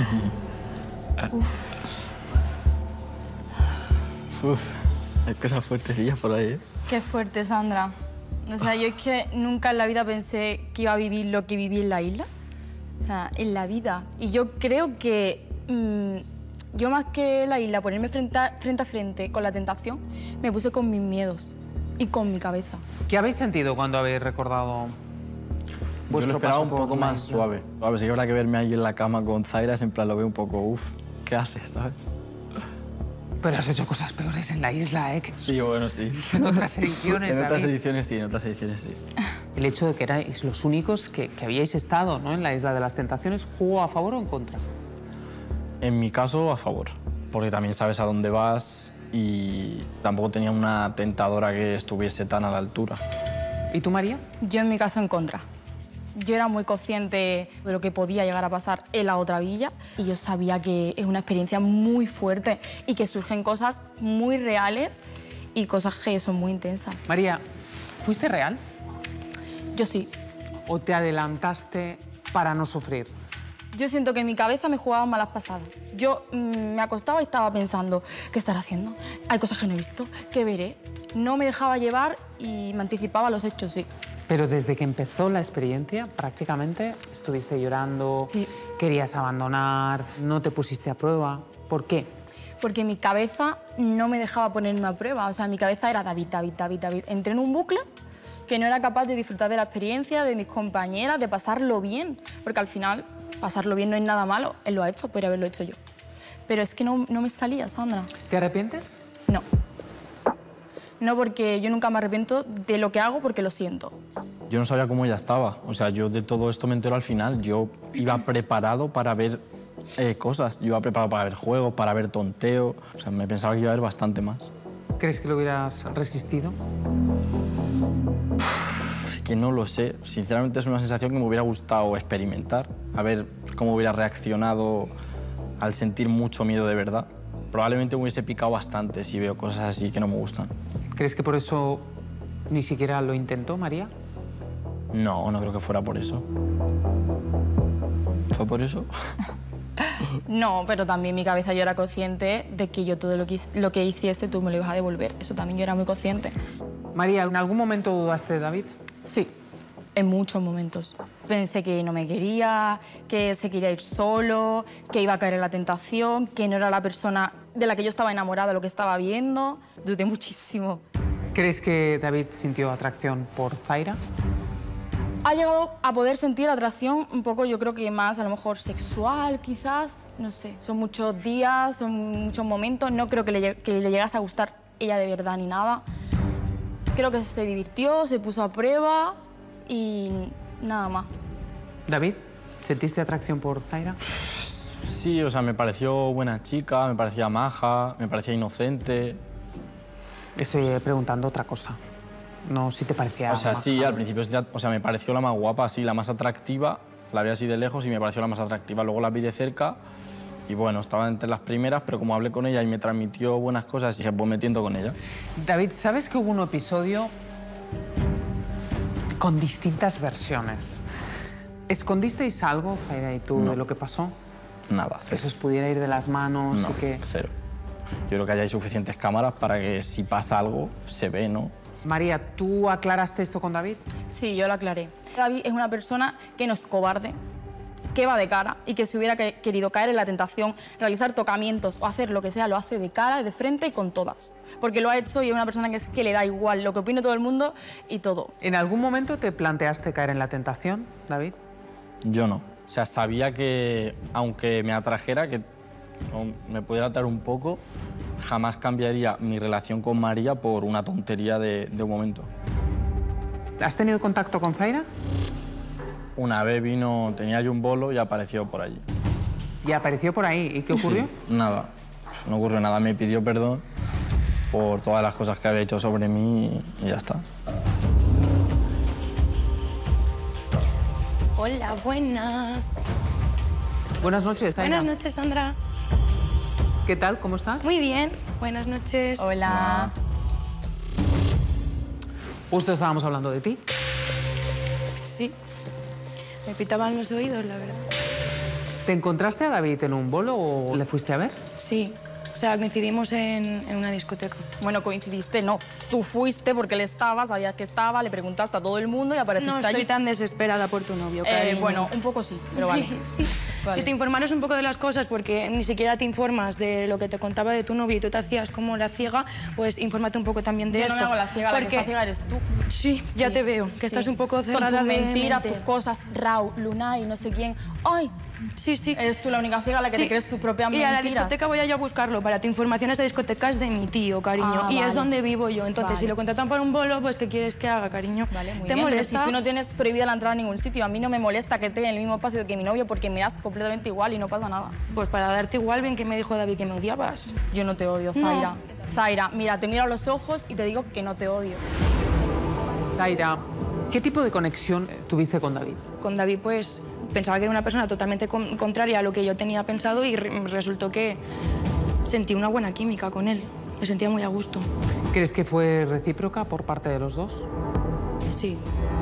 Uf, hay cosas fuertecillas por ahí, ¿eh? Qué fuerte, Sandra. O sea, yo es que nunca en la vida pensé que iba a vivir lo que viví en la isla. O sea, en la vida. Y yo creo que mmm, yo más que la isla, ponerme frente a, frente a frente con la tentación, me puse con mis miedos y con mi cabeza. ¿Qué habéis sentido cuando habéis recordado Yo lo esperaba paso un por poco la más isla? suave. A ver, sí que habrá que verme ahí en la cama con Zaira, es en plan lo veo un poco, uff, ¿qué haces, sabes? Pero has hecho cosas peores en la isla, ¿eh? Que Sí, bueno, sí. en otras ediciones, En otras David. ediciones sí, en otras ediciones sí. El hecho de que erais los únicos que, que habíais estado, ¿no?, en la Isla de las Tentaciones, ¿jugó a favor o en contra? En mi caso, a favor, porque también sabes a dónde vas y tampoco tenía una tentadora que estuviese tan a la altura. ¿Y tú, María? Yo en mi caso en contra. Yo era muy consciente de lo que podía llegar a pasar en la otra villa y yo sabía que es una experiencia muy fuerte y que surgen cosas muy reales y cosas que son muy intensas. María, ¿fuiste real? Yo sí. ¿O te adelantaste para no sufrir? Yo siento que en mi cabeza me jugaban malas pasadas. Yo mmm, me acostaba y estaba pensando, ¿qué estaré haciendo? Hay cosas que no he visto, ¿qué veré? No me dejaba llevar y me anticipaba los hechos, sí. Pero desde que empezó la experiencia, prácticamente estuviste llorando, Sí. querías abandonar, no te pusiste a prueba. ¿Por qué? Porque mi cabeza no me dejaba ponerme a prueba. O sea, mi cabeza era David, David, David, David. Entré en un bucle que no era capaz de disfrutar de la experiencia, de mis compañeras, de pasarlo bien. Porque al final, pasarlo bien no es nada malo. Él lo ha hecho, podría haberlo hecho yo. Pero es que no, no me salía, Sandra. ¿Te arrepientes? No. No, porque yo nunca me arrepiento de lo que hago porque lo siento. Yo no sabía cómo ella estaba. O sea, yo de todo esto me entero al final. Yo iba preparado para ver eh, cosas. Yo iba preparado para ver juegos, para ver tonteo. O sea, me pensaba que iba a haber bastante más. ¿Crees que lo hubieras resistido? Es que no lo sé. Sinceramente es una sensación que me hubiera gustado experimentar. A ver cómo hubiera reaccionado al sentir mucho miedo de verdad. Probablemente me hubiese picado bastante si veo cosas así que no me gustan. ¿Crees que por eso ni siquiera lo intentó, María? No, no creo que fuera por eso. ¿Fue por eso? No, pero también mi cabeza yo era consciente de que yo todo lo que, lo que hiciese tú me lo ibas a devolver. Eso también yo era muy consciente. María, ¿en algún momento dudaste de David? Sí, en muchos momentos. Pensé que no me quería, que se quería ir solo, que iba a caer en la tentación, que no era la persona de la que yo estaba enamorada, lo que estaba viendo. Dudé muchísimo. ¿Crees que David sintió atracción por Zaira? Ha llegado a poder sentir atracción un poco, yo creo que más a lo mejor sexual, quizás. No sé, son muchos días, son muchos momentos. No creo que le, que le llegase a gustar ella de verdad ni nada. Creo que se divirtió, se puso a prueba y nada más. David, ¿sentiste atracción por Zaira? Sí, o sea, me pareció buena chica, me parecía maja, me parecía inocente. Estoy preguntando otra cosa. No, si te parecía O sea, maja. sí, al principio ya, o sea, me pareció la más guapa, sí, la más atractiva. La vi así de lejos y me pareció la más atractiva. Luego la vi de cerca y bueno, estaba entre las primeras, pero como hablé con ella y me transmitió buenas cosas, dije, pues me tiento con ella. David, ¿sabes que hubo un episodio con distintas versiones? ¿Escondisteis algo, Zaira y tú, No. de lo que pasó? Nada, Que cero. se os pudiera ir de las manos No, y que... cero. Yo creo que allá hay suficientes cámaras para que si pasa algo, se ve, ¿no? María, ¿tú aclaraste esto con David? Sí, yo lo aclaré. David es una persona que no es cobarde, que va de cara y que si hubiera que- querido caer en la tentación, realizar tocamientos o hacer lo que sea, lo hace de cara, de frente y con todas. Porque lo ha hecho y es una persona que es que le da igual lo que opine todo el mundo y todo. ¿En algún momento te planteaste caer en la tentación, David? Yo no. O sea, sabía que, aunque me atrajera, que o me pudiera atraer un poco, jamás cambiaría mi relación con María por una tontería de, de un momento. ¿Has tenido contacto con Zaira? Una vez vino, tenía yo un bolo y apareció por allí. ¿Y apareció por ahí? ¿Y qué ocurrió? Sí, nada, no ocurrió nada. Me pidió perdón por todas las cosas que había hecho sobre mí y ya está. Hola, buenas. Buenas noches, Zaira. Buenas noches, Sandra. ¿Qué tal? ¿Cómo estás? Muy bien. Buenas noches. Hola. Justo estábamos hablando de ti. Sí. Me pitaban los oídos, la verdad. ¿Te encontraste a David en un bolo o le fuiste a ver? Sí. O sea, coincidimos en, en una discoteca. Bueno, coincidiste, no. Tú fuiste porque él estaba, sabías que estaba, le preguntaste a todo el mundo y apareciste No estoy allí. tan desesperada por tu novio, Eh, cariño. bueno, un poco sí, pero vale. Sí. Vale. Si te informaras un poco de las cosas, porque ni siquiera te informas de lo que te contaba de tu novio y tú te hacías como la ciega, pues infórmate un poco también de Yo esto. no me hago la ciega, la que porque- está ciega eres tú. Sí, ya Sí, te veo, que sí. estás un poco Con cerrada tus de mentiras, mente. tus cosas, Rau, Lunay, no sé quién. ¡Ay! Sí, sí. Eres tú la única ciega a la que Sí. te crees tus propias Y mentiras. a la discoteca voy a yo a buscarlo. Para tu información, esa discoteca es de mi tío, cariño. Ah, y vale. es donde vivo yo. Entonces, Vale. si lo contratan para un bolo, pues ¿qué quieres que haga, cariño? Vale, muy ¿Te bien, pero molesta? si tú no tienes prohibida la entrada a ningún sitio, a mí no me molesta que esté en el mismo espacio que mi novio porque me das completamente igual y no pasa nada. Pues para darte igual, bien que me dijo David que me odiabas. Yo no te odio, No. Zaira. Zaira, mira, te miro a los ojos y te digo que no te odio. Zaira, ¿qué tipo de conexión tuviste con David? Con David, pues pensaba que era una persona totalmente con- contraria a lo que yo tenía pensado y re- resultó que sentí una buena química con él. Me sentía muy a gusto. ¿Crees que fue recíproca por parte de los dos? Sí.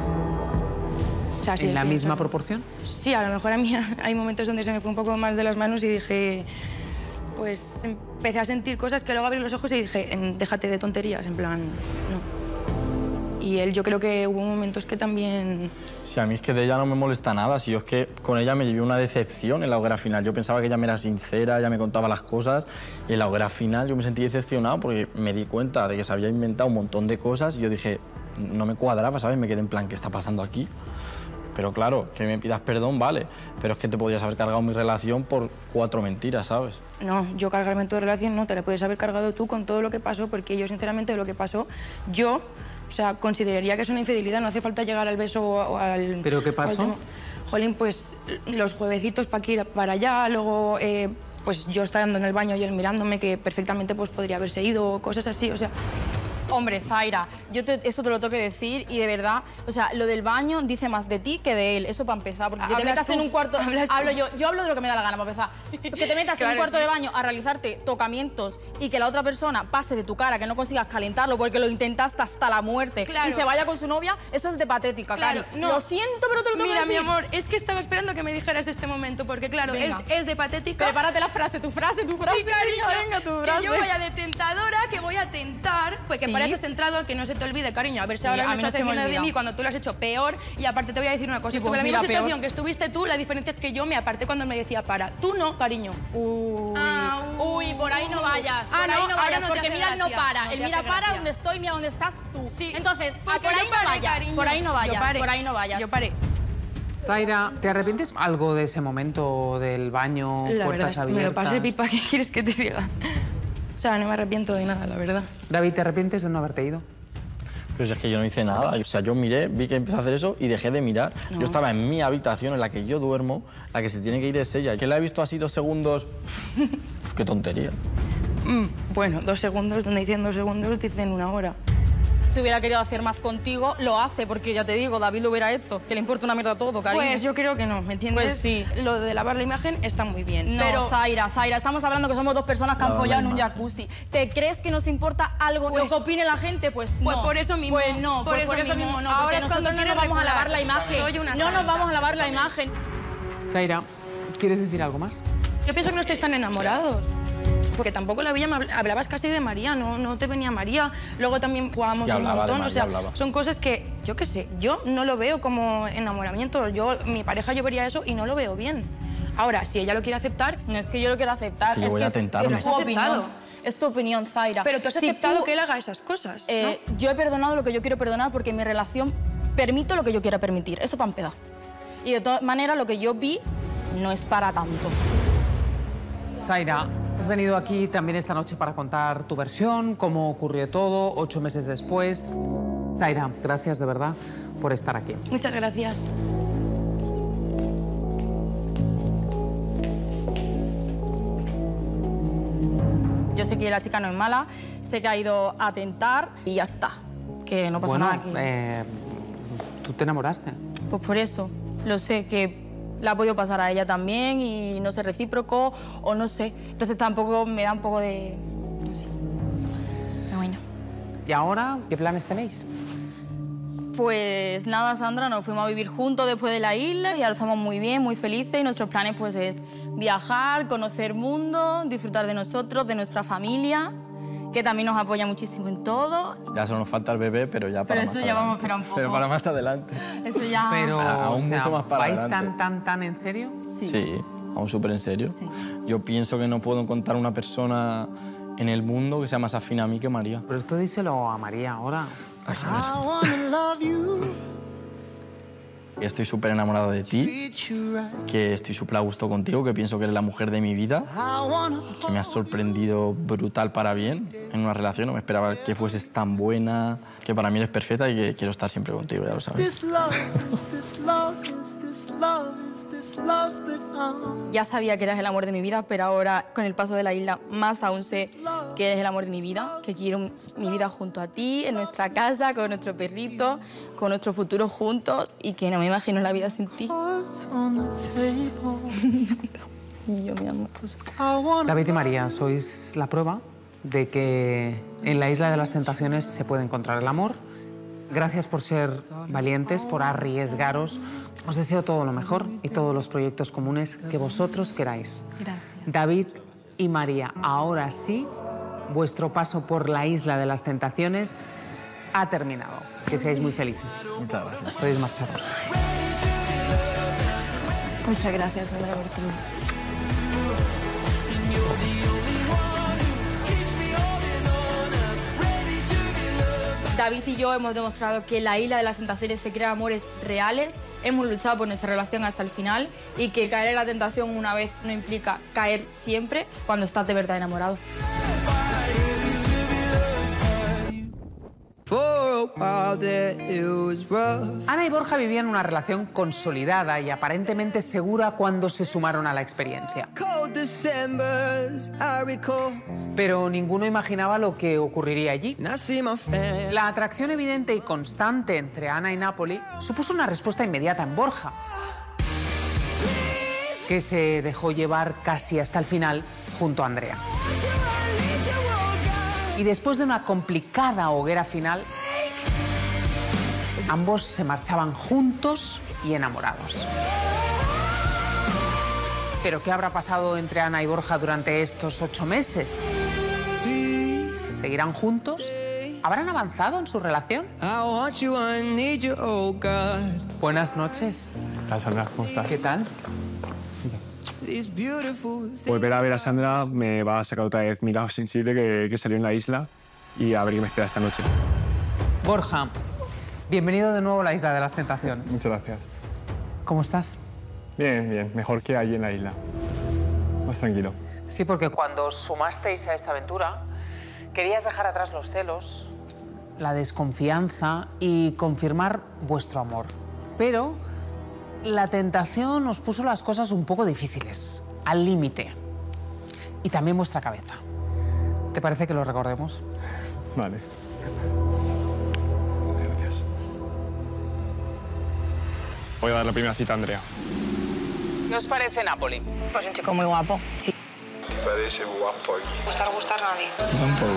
O sea, sí, ¿En la pienso- misma proporción? Sí, a lo mejor a mí hay momentos donde se me fue un poco más de las manos y dije, pues empecé a sentir cosas que luego abrí los ojos y dije, "Em, déjate de tonterías, en plan, no. Y él, yo creo que hubo momentos que también... Si a mí es que de ella no me molesta nada, si yo es que con ella me llevé una decepción en la hoguera final. Yo pensaba que ella me era sincera, ella me contaba las cosas y en la hoguera final yo me sentí decepcionado porque me di cuenta de que se había inventado un montón de cosas y yo dije, no me cuadraba, ¿sabes? Me quedé en plan, ¿qué está pasando aquí? Pero claro, que me pidas perdón, vale, pero es que te podrías haber cargado mi relación por cuatro mentiras, ¿sabes? No, yo cargarme en tu relación no, te la puedes haber cargado tú con todo lo que pasó, porque yo, sinceramente, lo que pasó, yo, o sea, consideraría que es una infidelidad, no hace falta llegar al beso o, o al... ¿Pero qué o al pasó? tema. Jolín, pues los juevecitos para que ir para allá, luego, eh, pues yo estando en el baño y él mirándome, que perfectamente pues podría haberse ido, cosas así, o sea... Hombre, Zaira, yo te- eso te lo tengo que decir y de verdad, o sea, lo del baño dice más de ti que de él, eso para empezar, porque que te Hablas metas tú, en un cuarto, hablas tú. hablo yo, yo hablo de lo que me da la gana para empezar, que te metas en un Claro, cuarto sí. de baño a realizarte tocamientos y que la otra persona pase de tu cara, que no consigas calentarlo porque lo intentaste hasta la muerte Claro. y se vaya con su novia, eso es de patética, Claro, Cari. no. Lo siento, pero te lo tengo Mira, que mi decir. amor, es que estaba esperando que me dijeras este momento, porque claro, es, Venga. es de patética. Prepárate la frase, tu frase, tu frase. Sí, cariño, venga, tu que frase. yo vaya de tentadora, que voy a tentar, pues que Sí. para eso has entrado, que no se te olvide, cariño, a ver si Sí, ahora a no mí no estás se me diciendo de olvida. mí cuando tú lo has hecho peor. Y aparte te voy a decir una cosa, Sí, estuve pues en la misma mira, situación peor. que estuviste tú, la diferencia es que yo me aparté cuando él me decía para. Tú no, cariño. Uy, Ah, uy, por ahí no vayas, Ah, por no, ahí no ahora vayas, no te porque hace mira, él no gracia, para, no él te mira hace para gracia. donde estoy, mira dónde estás tú. Sí. Entonces, Pues a que por yo ahí no paré, vayas, cariño. por ahí no Yo vayas, paré. por ahí no vayas. Yo paré. Zaira, ¿te arrepientes algo de ese momento del baño, La verdad puertas es que me lo abiertas? pasé pipa, ¿qué quieres que te diga? O sea, no me arrepiento de nada, la verdad. David, ¿te arrepientes de no haberte ido? Pero si es que yo no hice nada. O sea, yo miré, vi que empezó a hacer eso y dejé de mirar. No. Yo estaba en mi habitación en la que yo duermo, la que se tiene que ir es ella. Que la he visto así dos segundos... Uf, qué tontería. Mm, bueno, dos segundos, donde dicen dos segundos, dicen una hora. Si hubiera querido hacer más contigo, lo hace, porque ya te digo, David lo hubiera hecho. Que le importa una mierda todo, cariño. Pues yo creo que no, ¿me entiendes? Pues sí. Lo de lavar la imagen está muy bien, No, pero... Zaira, Zaira, estamos hablando que somos dos personas que han Lavar la follado en un imagen. jacuzzi. ¿Te crees que nos importa algo Pues- lo que opine la gente? Pues no. Pues por eso mismo. Pues no, por pues eso por eso mismo. mismo no. Ahora porque es cuando nosotros no quiero nos vamos a recular. lavar la imagen. Soy una no nos santa. vamos a lavar la imagen. Zaira, ¿quieres decir algo más? Yo pienso que no estáis tan enamorados. Porque tampoco la veía, me habl- hablabas casi de María, no, no te venía María. Luego también jugábamos Sí, un hablaba de montón. María, O sea, hablaba. son cosas que, yo qué sé, yo no lo veo como enamoramiento. Yo, mi pareja, yo vería eso y no lo veo bien. Ahora, si ella lo quiere aceptar... No es que yo lo quiera aceptar, Es que yo voy a es, tentarme. es Has tu aceptado. opinión. Es tu opinión, Zaira. Pero tú has Si aceptado tú- que él haga esas cosas, ¿no? Eh, yo he perdonado lo que yo quiero perdonar porque en mi relación permito lo que yo quiera permitir. Eso para empezar. Y de todas maneras, lo que yo vi no es para tanto. Zaira, has venido aquí también esta noche para contar tu versión, cómo ocurrió todo, ocho meses después. Zaira, gracias de verdad por estar aquí. Muchas gracias. Yo sé que la chica no es mala, sé que ha ido a tentar y ya está. Que no pasa bueno, nada aquí. eh, ¿tú te enamoraste? Pues por eso, lo sé, que la ha podido pasar a ella también y no sé, recíproco o no sé. Entonces tampoco me da un poco de... no sé. Pero bueno. ¿Y ahora qué planes tenéis? Pues nada, Sandra, nos fuimos a vivir juntos después de la isla y ahora estamos muy bien, muy felices y nuestros planes pues es viajar, conocer mundo, disfrutar de nosotros, de nuestra familia, que también nos apoya muchísimo en todo. Ya solo nos falta el bebé, pero ya para Pero más eso ya adelante. vamos a esperar un poco. Pero para más adelante. Eso ya... Pero, Ah, aún o sea, mucho más para ¿vais adelante. tan, tan, tan en serio? Sí, aún súper en serio. Yo pienso que no puedo encontrar una persona en el mundo que sea más afín a mí que María. Pero esto díselo a María ahora. Estoy súper enamorado de ti, que estoy súper a gusto contigo, que pienso que eres la mujer de mi vida, que me has sorprendido brutal para bien en una relación. No me esperaba que fueses tan buena, que para mí eres perfecta y que quiero estar siempre contigo, ya lo sabes. Ya sabía que eras el amor de mi vida, pero ahora, con el paso de la isla, más aún sé que eres el amor de mi vida, que quiero mi vida junto a ti, en nuestra casa, con nuestro perrito, con nuestro futuro juntos y que no me imagino la vida sin ti. Y yo, mi amor. David y María, sois la prueba de que en la Isla de las Tentaciones se puede encontrar el amor. Gracias por ser valientes, por arriesgaros. Os deseo todo lo mejor y todos los proyectos comunes que vosotros queráis. Gracias. David y María, ahora sí, vuestro paso por la Isla de las Tentaciones ha terminado. Que seáis muy felices. Muchas gracias. Podéis marcharos. Muchas gracias, Sandra, por todo. David y yo hemos demostrado que en la Isla de las Tentaciones se crean amores reales, hemos luchado por nuestra relación hasta el final y que caer en la tentación una vez no implica caer siempre cuando estás de verdad enamorado. Ana y Borja vivían una relación consolidada y aparentemente segura cuando se sumaron a la experiencia. Pero ninguno imaginaba lo que ocurriría allí. La atracción evidente y constante entre Ana y Napoli supuso una respuesta inmediata en Borja, que se dejó llevar casi hasta el final junto a Andrea. Y después de una complicada hoguera final, ambos se marchaban juntos y enamorados. ¿Pero qué habrá pasado entre Ana y Borja durante estos ocho meses? ¿Seguirán juntos? ¿Habrán avanzado en su relación? Buenas noches. ¿Qué tal, Sandra? ¿Cómo estás? ¿Qué tal? Volver a ver a Sandra me va a sacar otra vez mi lado sensible que, que salió en la isla y a ver qué me espera esta noche. Borja, bienvenido de nuevo a la Isla de las Tentaciones. Muchas gracias. ¿Cómo estás? Bien, bien. Mejor que allí en la isla. Más tranquilo. Sí, porque cuando os sumasteis a esta aventura, Querías dejar atrás los celos, la desconfianza y confirmar vuestro amor. Pero la tentación os puso las cosas un poco difíciles, al límite. Y también vuestra cabeza. ¿Te parece que lo recordemos? Vale. Gracias. Voy a dar la primera cita a Andrea. ¿Qué os parece Napoli? Pues un chico muy guapo, sí. ¿Te parece guapo aquí? Gustar, gustar nadie. Tampoco.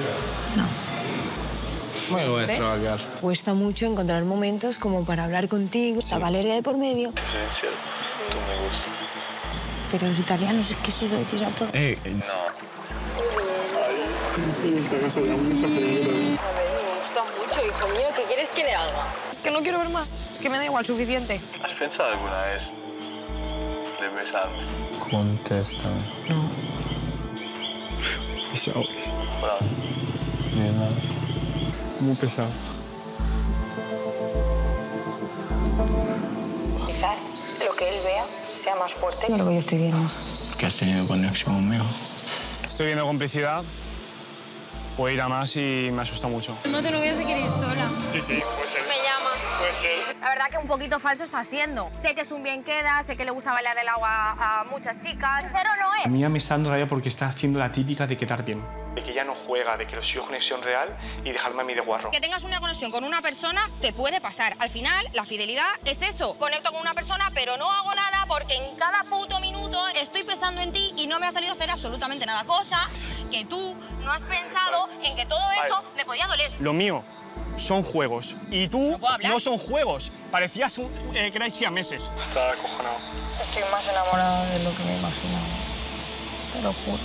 No. Me voy a trabajar. Cuesta mucho encontrar momentos como para hablar contigo. La Valeria de por medio. Te soy sincero, tú me gustas. Pero los italianos, es que eso lo decís a todos. Eh, no. Muy bien. Esto no se da mucho peligro. A ver, me gusta mucho, hijo mío. ¿Qué quieres que le haga? Es que no quiero ver más. Es que me da igual, suficiente. ¿Has pensado alguna vez de besarme? Contéstame. No. Pesado. Bravo. Bien, nada. Muy pesado. Quizás lo que él vea sea más fuerte que lo que yo estoy viendo. ¿Qué has tenido conexión conmigo? Estoy viendo complicidad. Puede ir a más y me asusta mucho. No te lo voy a seguir ir sola. Sí, sí, puede ser. Me llama. Puede ser. La verdad que un poquito falso está siendo. Sé que es un bien queda, sé que le gusta bailar el agua a muchas chicas. Sincero no A es. mí me está dando rabia porque está haciendo la típica de quedar bien. De que ella no juega, de que lo sigo conexión real y dejarme a mí de guarro. Que tengas una conexión con una persona te puede pasar. Al final, la fidelidad es eso. Conecto con una persona, pero no hago nada porque en cada puto minuto estoy pensando en ti y no me ha salido hacer absolutamente nada. Cosa que tú no has pensado en que todo eso le podía doler. Lo mío son juegos y tú ¿No puedo hablar? no son juegos. Parecías un, eh, que erais siameses. Está acojonado. Estoy más enamorada de lo que me imaginaba. Te lo juro.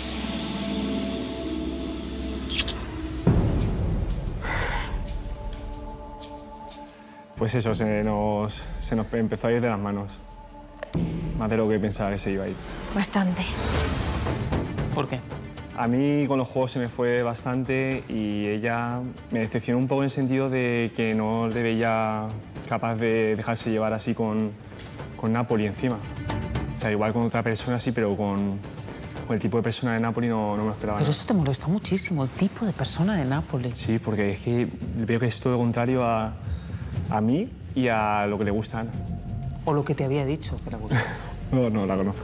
Pues eso, se nos, se nos empezó a ir de las manos. Más de lo que pensaba que se iba a ir. Bastante. ¿Por qué? A mí con los juegos se me fue bastante y ella me decepcionó un poco en el sentido de que no le veía capaz de dejarse llevar así con, con Napoli encima. O sea, igual con otra persona sí, pero con, con el tipo de persona de Napoli no, no me lo esperaba. Pero nada. eso te molestó muchísimo, el tipo de persona de Nápoles. Sí, porque es que veo que es todo lo contrario a, a mí y a lo que le gusta a Ana. O lo que te había dicho que le gusta. No, no, la conozco.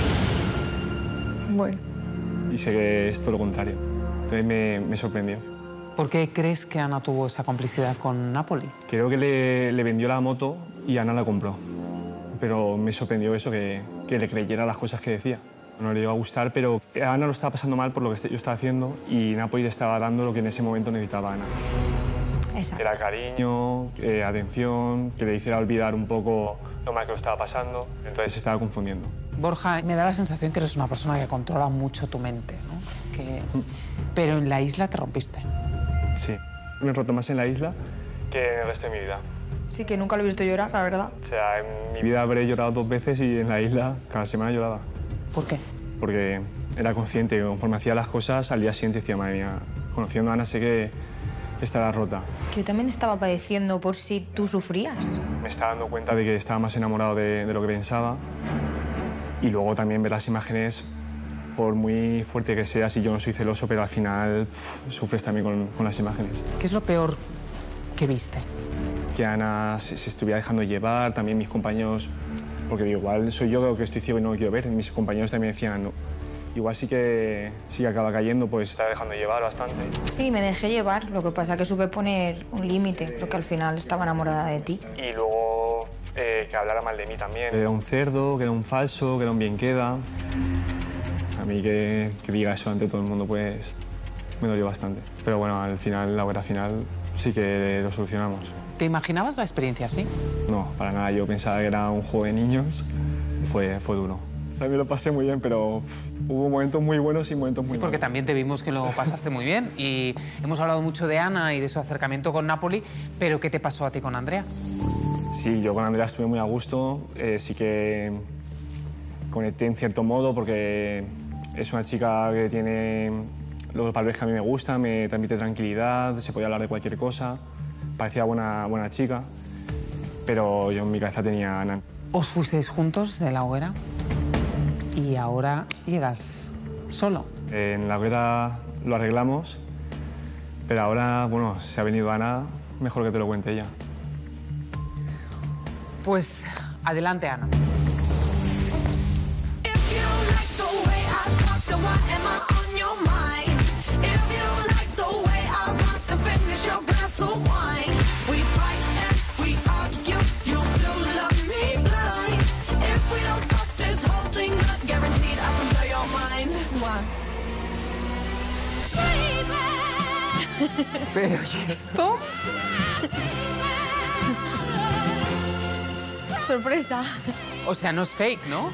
Bueno. Y sé que es todo lo contrario. Entonces me, me sorprendió. ¿Por qué crees que Ana tuvo esa complicidad con Napoli? Creo que le, le vendió la moto y Ana la compró. Pero me sorprendió eso, que, que le creyera las cosas que decía. No le iba a gustar, pero Ana lo estaba pasando mal por lo que yo estaba haciendo y Napoli le estaba dando lo que en ese momento necesitaba Ana. Exacto. Era cariño, eh, atención, que le hiciera olvidar un poco lo mal que lo estaba pasando. Entonces se estaba confundiendo. Borja, me da la sensación que eres una persona que controla mucho tu mente, ¿no? Que... Pero en la isla te rompiste. Sí, me he roto más en la isla que en el resto de mi vida. Sí, que nunca lo he visto llorar, la verdad. O sea, en mi vida habré llorado dos veces y en la isla cada semana lloraba. ¿Por qué? Porque era consciente que conforme hacía las cosas, al día siguiente decía, madre mía, conociendo a Ana sé que, que estará rota. Es que yo también estaba padeciendo por si tú sufrías. Me estaba dando cuenta de que estaba más enamorado de, de lo que pensaba. Y luego también ver las imágenes, por muy fuerte que sea, si yo no soy celoso, pero al final pff, sufres también con, con las imágenes. ¿Qué es lo peor que viste? Que Ana se, se estuviera dejando llevar, también mis compañeros, porque igual soy yo que estoy ciego y no lo quiero ver, mis compañeros también decían, no, igual sí que, sí que acaba cayendo, pues está dejando llevar bastante. Sí, me dejé llevar, lo que pasa es que supe poner un límite, porque al final estaba enamorada de ti. Y luego eh, que hablara mal de mí también. Que era un cerdo, que era un falso, que era un bien queda. A mí que, que diga eso ante todo el mundo, pues me dolió bastante. Pero bueno, al final, la hora final, sí que lo solucionamos. ¿Te imaginabas la experiencia así? No, para nada. Yo pensaba que era un juego de niños. Fue, fue duro. También lo pasé muy bien, pero pff, hubo momentos muy buenos y momentos muy Sí, porque malos. también te vimos que lo pasaste muy bien. Y hemos hablado mucho de Ana y de su acercamiento con Napoli, pero ¿qué te pasó a ti con Andrea? Sí, yo con Andrea estuve muy a gusto. Eh, sí que conecté en cierto modo porque es una chica que tiene los valores que a mí me gustan, me transmite tranquilidad, se podía hablar de cualquier cosa. Parecía buena, buena chica, pero yo en mi cabeza tenía a Ana. Os fuisteis juntos de la hoguera y ahora llegas solo. En la hoguera lo arreglamos Pero ahora, bueno, se ha venido Ana, mejor que te lo cuente ella. Pues adelante, Ana. Pero ¿y esto? Sorpresa. O sea, no es fake, ¿no?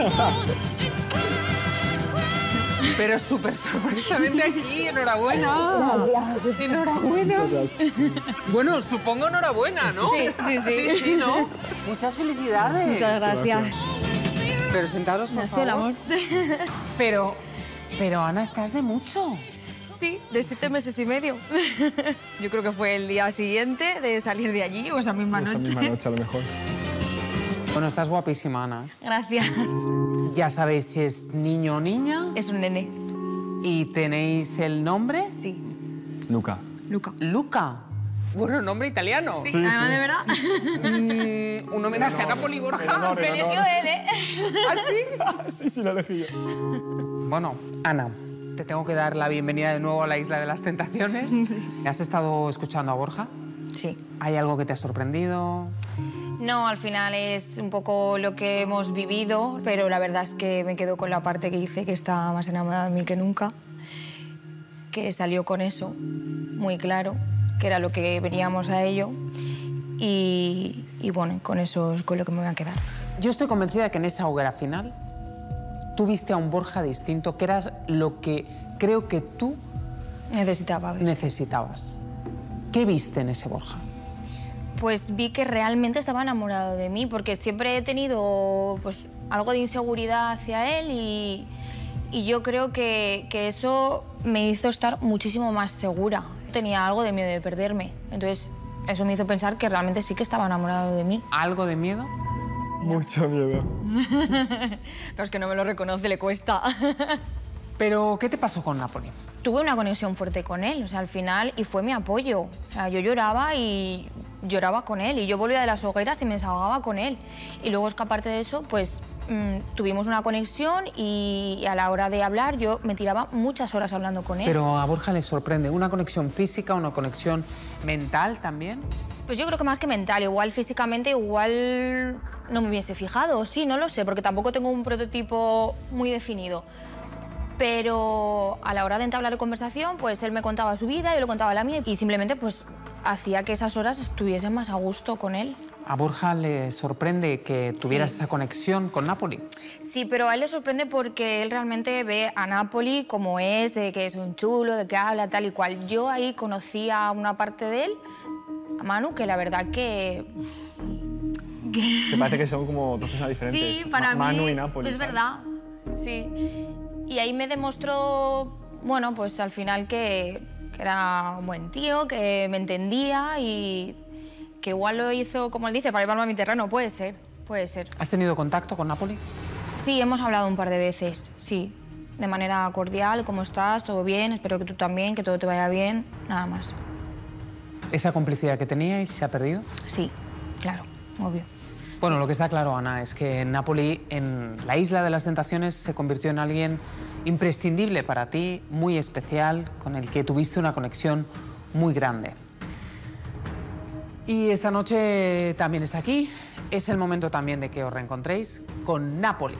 Pero súper sorpresa. Vente aquí, enhorabuena. Gracias. Enhorabuena. Bueno, supongo enhorabuena, ¿no? Sí, sí, sí. Sí, sí, ¿no? Muchas felicidades. Muchas gracias. Pero sentaros, por Nació favor. el amor. Pero, pero Ana, estás de mucho. Sí, de siete meses y medio. Yo creo que fue el día siguiente de salir de allí o esa misma Esa noche. misma noche, a lo mejor. Bueno, estás guapísima, Ana. Gracias. ¿Ya sabéis si es niño o niña? Es un nene. ¿Y tenéis el nombre? Sí. Luca. Luca. Luca. Bueno, nombre italiano. Sí, además de verdad. Mm, un homenaje a Napoli Borja. no, Me eligió él, ¿eh? ¿Ah, sí? Sí, sí, lo elegí yo. Bueno, Ana, te tengo que dar la bienvenida de nuevo a la Isla de las Tentaciones. Sí. ¿Has estado escuchando a Borja? Sí. ¿Hay algo que te ha sorprendido? No, al final es un poco lo que hemos vivido, pero la verdad es que me quedo con la parte que dice que está más enamorada de mí que nunca, que salió con eso, muy claro, que era lo que veníamos a ello, y, y bueno, con eso es con lo que me voy a quedar. Yo estoy convencida de que en esa hoguera final tú viste a un Borja distinto, que era lo que creo que tú Necesitaba ver. necesitabas. ¿Qué viste en ese Borja? Pues vi que realmente estaba enamorado de mí, porque siempre he tenido pues, algo de inseguridad hacia él y, y yo creo que, que eso me hizo estar muchísimo más segura. Tenía algo de miedo de perderme, entonces eso me hizo pensar que realmente sí que estaba enamorado de mí. ¿Algo de miedo? Mucho miedo. Pero es que no me lo reconoce, le cuesta. ¿Pero qué te pasó con Napoli? Tuve una conexión fuerte con él, o sea, al final, y fue mi apoyo. O sea, yo lloraba y lloraba con él, y yo volvía de las hogueras y me desahogaba con él. Y luego es que aparte de eso, pues mmm, tuvimos una conexión y a la hora de hablar yo me tiraba muchas horas hablando con él. Pero a Borja le sorprende, ¿una conexión física, una conexión mental también? Pues yo creo que más que mental, igual físicamente, igual no me hubiese fijado, sí, no lo sé, porque tampoco tengo un prototipo muy definido. Pero a la hora de entablar conversación, pues él me contaba su vida, yo le contaba la mía y simplemente pues hacía que esas horas estuviesen más a gusto con él. ¿A Borja le sorprende que tuvieras Sí. esa conexión con Napoli? Sí, pero a él le sorprende porque él realmente ve a Napoli como es, de que es un chulo, de que habla tal y cual. Yo ahí conocí a una parte de él, a Manu, que la verdad que... Te parece que son como dos personas diferentes. Sí, para Ma- mí Manu y Napoli. es ¿sabes? verdad, sí. Y ahí me demostró, bueno, pues al final que, que era un buen tío, que me entendía y que igual lo hizo, como él dice, para llevarme a mi terreno. Puede ser, puede ser. ¿Has tenido contacto con Napoli? Sí, hemos hablado un par de veces, sí. De manera cordial, ¿cómo estás? ¿Todo bien? Espero que tú también, que todo te vaya bien, nada más. ¿Esa complicidad que teníais se ha perdido? Sí, claro, obvio. Bueno, lo que está claro, Ana, es que Napoli, en la Isla de las Tentaciones, se convirtió en alguien imprescindible para ti, muy especial, con el que tuviste una conexión muy grande. Y esta noche también está aquí. Es el momento también de que os reencontréis con Napoli.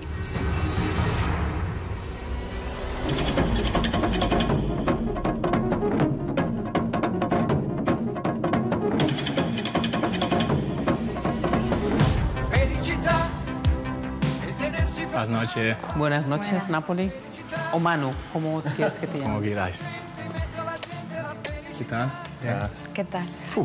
Buenas noches. Buenas noches, Napoli. O Manu, ¿cómo quieres que te llame? Como quieras. ¿Qué tal? Ya. ¿Qué tal?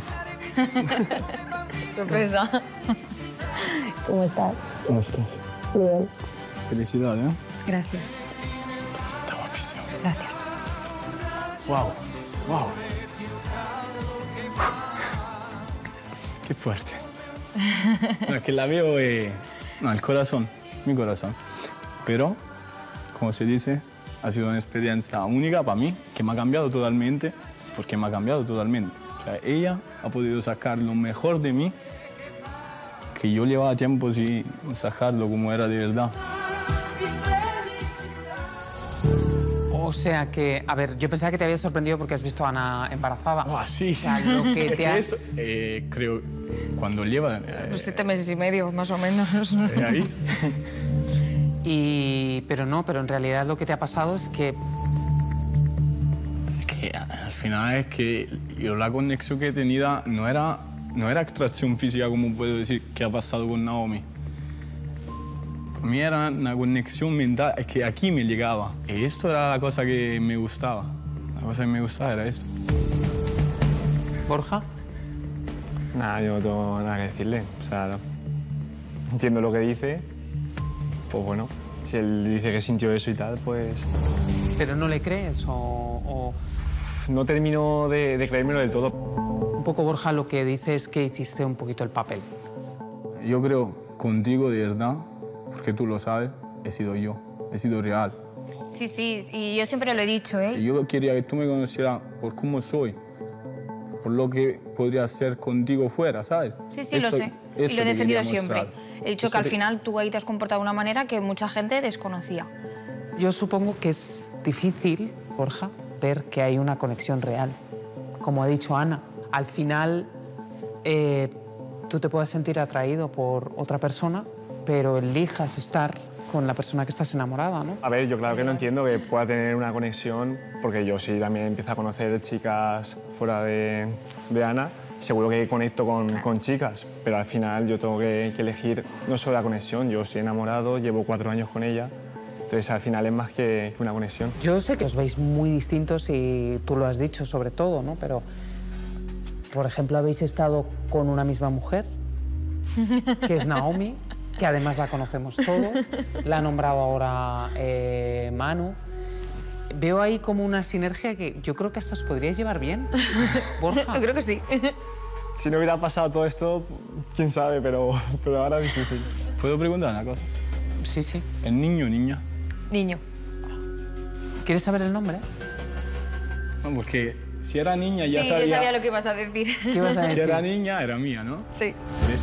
Sorpresa. ¿Cómo estás? ¿Cómo estás? Bien. Felicidades, ¿eh? Gracias. Gracias. Wow, wow. Qué fuerte. No, es que la veo, eh, no, el corazón, mi corazón. Pero, como se dice, ha sido una experiencia única para mí, que me ha cambiado totalmente. porque me ha cambiado totalmente. O sea, ella ha podido sacar lo mejor de mí, que yo llevaba tiempo sin sacarlo como era de verdad. O sea que, a ver, yo pensaba que te había sorprendido porque has visto a Ana embarazada. Ah, sí. O sea, lo que te has... Eso, eh, creo, cuando lleva... Eh, Pues siete meses y medio, más o menos. eh, ahí. Y... Pero no, pero en realidad lo que te ha pasado es que... Que al final es que yo la conexión que he tenido no era, no era extracción física, como puedo decir, que ha pasado con Naomi. Para mí era una conexión mental, es que aquí me llegaba. Y esto era la cosa que me gustaba. La cosa que me gustaba era esto. ¿Borja? Nada, yo no tengo nada que decirle. O sea, no. Entiendo lo que dice. Pues bueno, si él dice que sintió eso y tal, pues... ¿Pero no le crees o...? o... No termino de, de creérmelo del todo. Un poco, Borja, lo que dice es que hiciste un poquito el papel. Yo creo, contigo de verdad, porque tú lo sabes, he sido yo, he sido real. Sí, sí, y yo siempre lo he dicho, ¿eh? Y yo quería que tú me conocieras por cómo soy, por lo que podría ser contigo fuera, ¿sabes? Sí, sí, Eso- lo sé. Y eso lo he te defendido quería siempre. mostrar. He dicho Eso que al te- final tú ahí te has comportado de una manera que mucha gente desconocía. Yo supongo que es difícil, Borja, ver que hay una conexión real. Como ha dicho Ana, al final eh, tú te puedes sentir atraído por otra persona, pero elijas estar con la persona que estás enamorada, ¿no? A ver, yo claro que no entiendo que pueda tener una conexión, porque yo sí también empiezo a conocer chicas fuera de, de Ana, seguro que conecto con, con chicas, pero al final yo tengo que, que elegir no solo la conexión, yo estoy enamorado, llevo cuatro años con ella, entonces al final es más que, que una conexión. Yo sé que os veis muy distintos y tú lo has dicho sobre todo, ¿no? Pero, por ejemplo, habéis estado con una misma mujer, que es Naomi, que además la conocemos todos, la ha nombrado ahora eh, Manu. Veo ahí como una sinergia que yo creo que hasta os podríais llevar bien, Borja. Yo creo que sí. Si no hubiera pasado todo esto, quién sabe, pero, pero ahora es difícil. ¿Puedo preguntar una cosa? Sí, sí. ¿El niño o niña? Niño. ¿Quieres saber el nombre? No, porque si era niña ya Sí, sabía... yo sabía lo que ibas a decir. ¿Qué ibas a Si decir? era niña, era mía, ¿no? Sí. ¿Ves?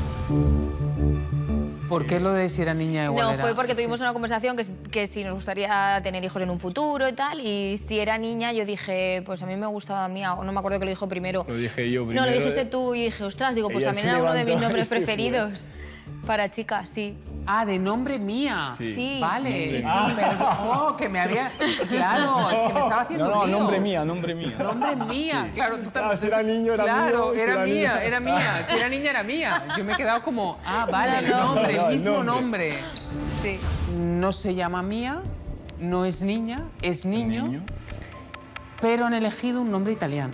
¿Por qué lo de si era niña igual No, era? fue porque tuvimos una conversación que, que si nos gustaría tener hijos en un futuro y tal, y si era niña yo dije, pues a mí me gustaba mía, o no me acuerdo que lo dijo primero. Lo dije yo primero. No, lo dijiste tú y dije, ostras, digo, pues Ella también se era uno de levantó mis nombres y se fue. preferidos para chicas, sí. Ah, de nombre mía. Sí. Sí. Vale. Sí, sí. Ah, perdón. Oh, que me había... Claro, es que me estaba haciendo No, no, lío. nombre mía, nombre mía. Nombre mía, claro. Tú también. Ah, si era niño, era claro, mío, si era era mía, niña. era mía. Si era niña, era mía. Yo me he quedado como, ah, vale, No, no. el nombre, No, el el mismo nombre. nombre. Sí. No se llama mía, no es niña, es niño, Niño. pero han elegido un nombre italiano.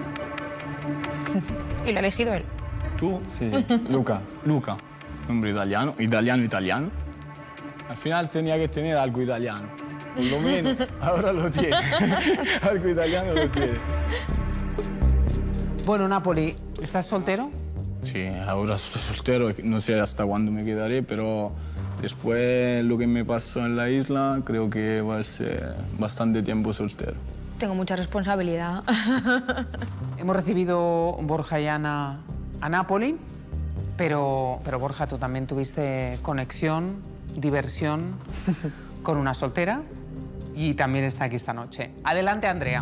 Y lo ha elegido él. ¿Tú? Sí, Luca. Luca. Nombre italiano, italiano, italiano. Al final tenía que tener algo italiano. Por lo menos, ahora lo tiene. Algo italiano lo tiene. Bueno, Napoli, ¿estás soltero? Sí, ahora estoy soltero, no sé hasta cuándo me quedaré, pero después lo que me pasó en la isla, creo que va a ser bastante tiempo soltero. Tengo mucha responsabilidad. Hemos recibido Borja y Ana a Napoli, pero, pero Borja, tú también tuviste conexión, diversión con una soltera y también está aquí esta noche. Adelante, Andrea.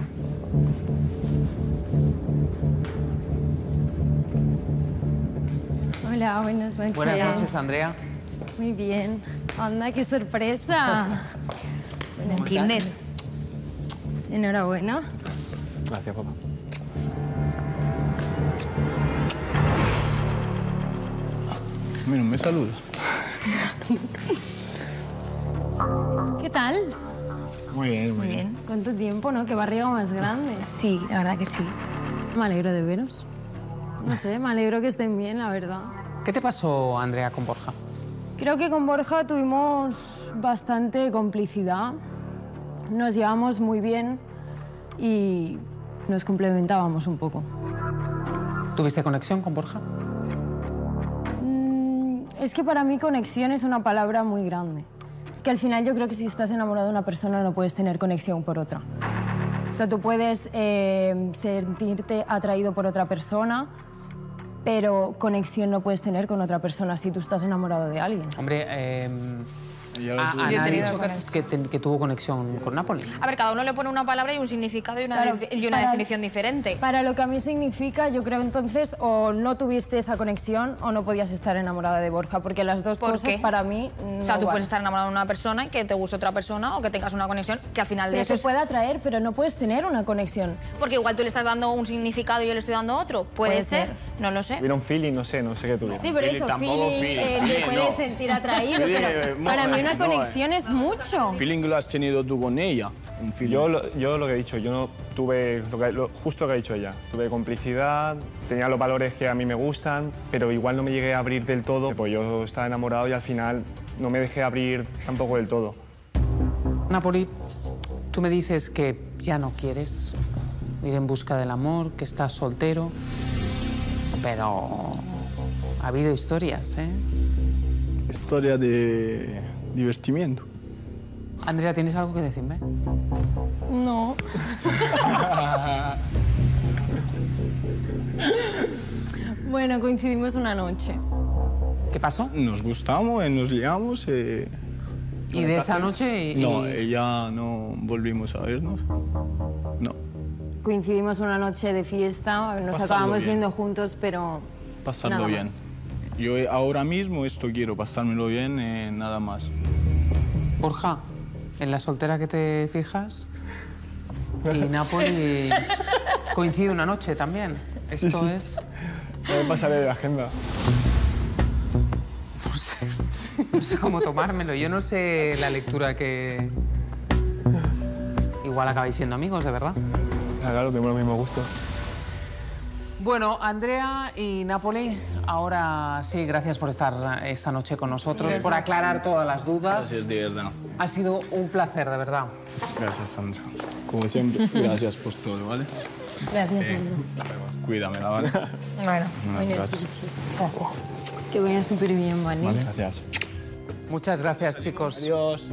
Hola, buenas noches. Buenas noches, Andrea. Muy bien. Anda, qué sorpresa. Bueno, Tinder. enhorabuena. Gracias, papá. A mí no me saluda. ¿Qué tal? Muy bien, muy Muy bien. bien. ¿Cuánto tiempo, no? Qué barriga más grande. Sí, la verdad que sí. Me alegro de veros. No sé, me alegro que estén bien, la verdad. ¿Qué te pasó, Andrea, con Borja? Creo que con Borja tuvimos bastante complicidad. Nos llevamos muy bien y nos complementábamos un poco. ¿Tuviste conexión con Borja? Mm, es que para mí conexión es una palabra muy grande. Es que al final yo creo que si estás enamorado de una persona no puedes tener conexión por otra. sea, tú puedes eh, sentirte atraído por otra persona, pero conexión no puedes tener con otra persona si tú estás enamorado de alguien. Hombre, eh, A- Ana Yo he ha tenido dicho que, que ten- que tuvo conexión con Napoli. A ver, cada uno le pone una palabra y un significado y una, Claro, defi- y una para- definición diferente. Para lo que a mí significa, yo creo entonces o no tuviste esa conexión o no podías estar enamorada de Borja, porque las dos ¿Por cosas qué? para mí no O sea, tú van. puedes estar enamorado de una persona y que te guste otra persona o que tengas una conexión que al final de Pero eso se es... puede atraer, pero no puedes tener una conexión. Porque igual tú le estás dando un significado y yo le estoy dando otro. Puede, Puede ser. ser. no lo sé. Hubiera un feeling, no sé, no sé qué tuviera. Sí, pero eso, feeling, eh, te puedes sentir atraído, Feeling, pero eh, para no, mí una no, conexión es mucho. ¿Feeling lo has tenido tú con ella? Un feeling. Yo lo, yo lo que he dicho, yo no tuve lo que- lo- justo lo que ha dicho ella. Tuve complicidad, tenía los valores que a mí me gustan, pero igual no me llegué a abrir del todo. Pues yo estaba enamorado y al final no me dejé abrir tampoco del todo. Napoli, tú me dices que ya no quieres ir en busca del amor, que estás soltero, pero ha habido historias, ¿eh? Historia de divertimiento. Andrea, ¿tienes algo que decirme? No. Bueno, coincidimos una noche. ¿Qué pasó? Nos gustamos, eh, nos liamos. eh, ¿Y de esa noche? y- No, y- ella no volvimos a vernos. No, Coincidimos una noche de fiesta, nos Pasarlo acabamos bien. yendo juntos, pero pasarlo nada bien. más. Yo eh, ahora mismo esto quiero, pasármelo bien, eh, nada más. Borja, en la soltera que te fijas, y Napoli coincide una noche también. Sí, Esto sí. es... Ya me pasaré de la agenda. No sé, no sé cómo tomármelo. Yo no sé la lectura que... Igual acabáis siendo amigos, de verdad. Ah, claro, tenemos los mismos gustos. Bueno, Andrea y Napoli, ahora sí, gracias por estar esta noche con nosotros, Sí, por gracias. aclarar todas las dudas. Gracias, de verdad. Ha sido un placer, de verdad. Gracias, Sandra. Como siempre, gracias por todo, ¿vale? Gracias, Eh, Sandra. Cuídamela, ¿vale? Bueno, No, muy gracias. Gracias. Que vaya súper bien, ¿vale? Gracias. Muchas gracias, chicos. Adiós.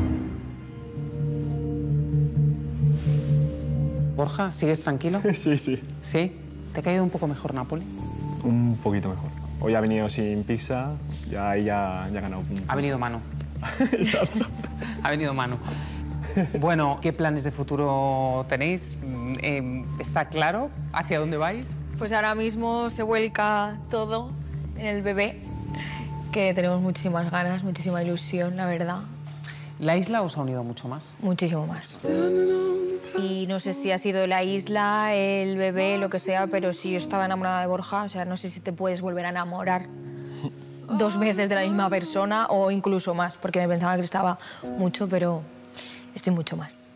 Borja, ¿sigues tranquilo? Sí, sí. ¿Sí? ¿Te ha caído un poco mejor Napoli? Un poquito mejor. Hoy ha venido sin pizza, ya ahí ya, ya ha ganado. un- Ha venido Manu. Exacto. Ha venido Manu. Bueno, ¿qué planes de futuro tenéis? Mm, eh, ¿Está claro hacia dónde vais? Pues ahora mismo se vuelca todo en el bebé, que tenemos muchísimas ganas, muchísima ilusión, la verdad. ¿La isla os ha unido mucho más? Muchísimo más. Y no sé si ha sido la isla, el bebé, lo que sea, pero sí yo estaba enamorada de Borja. O sea, no sé si te puedes volver a enamorar dos veces de la misma persona o incluso más, porque me pensaba que estaba mucho, pero estoy mucho más.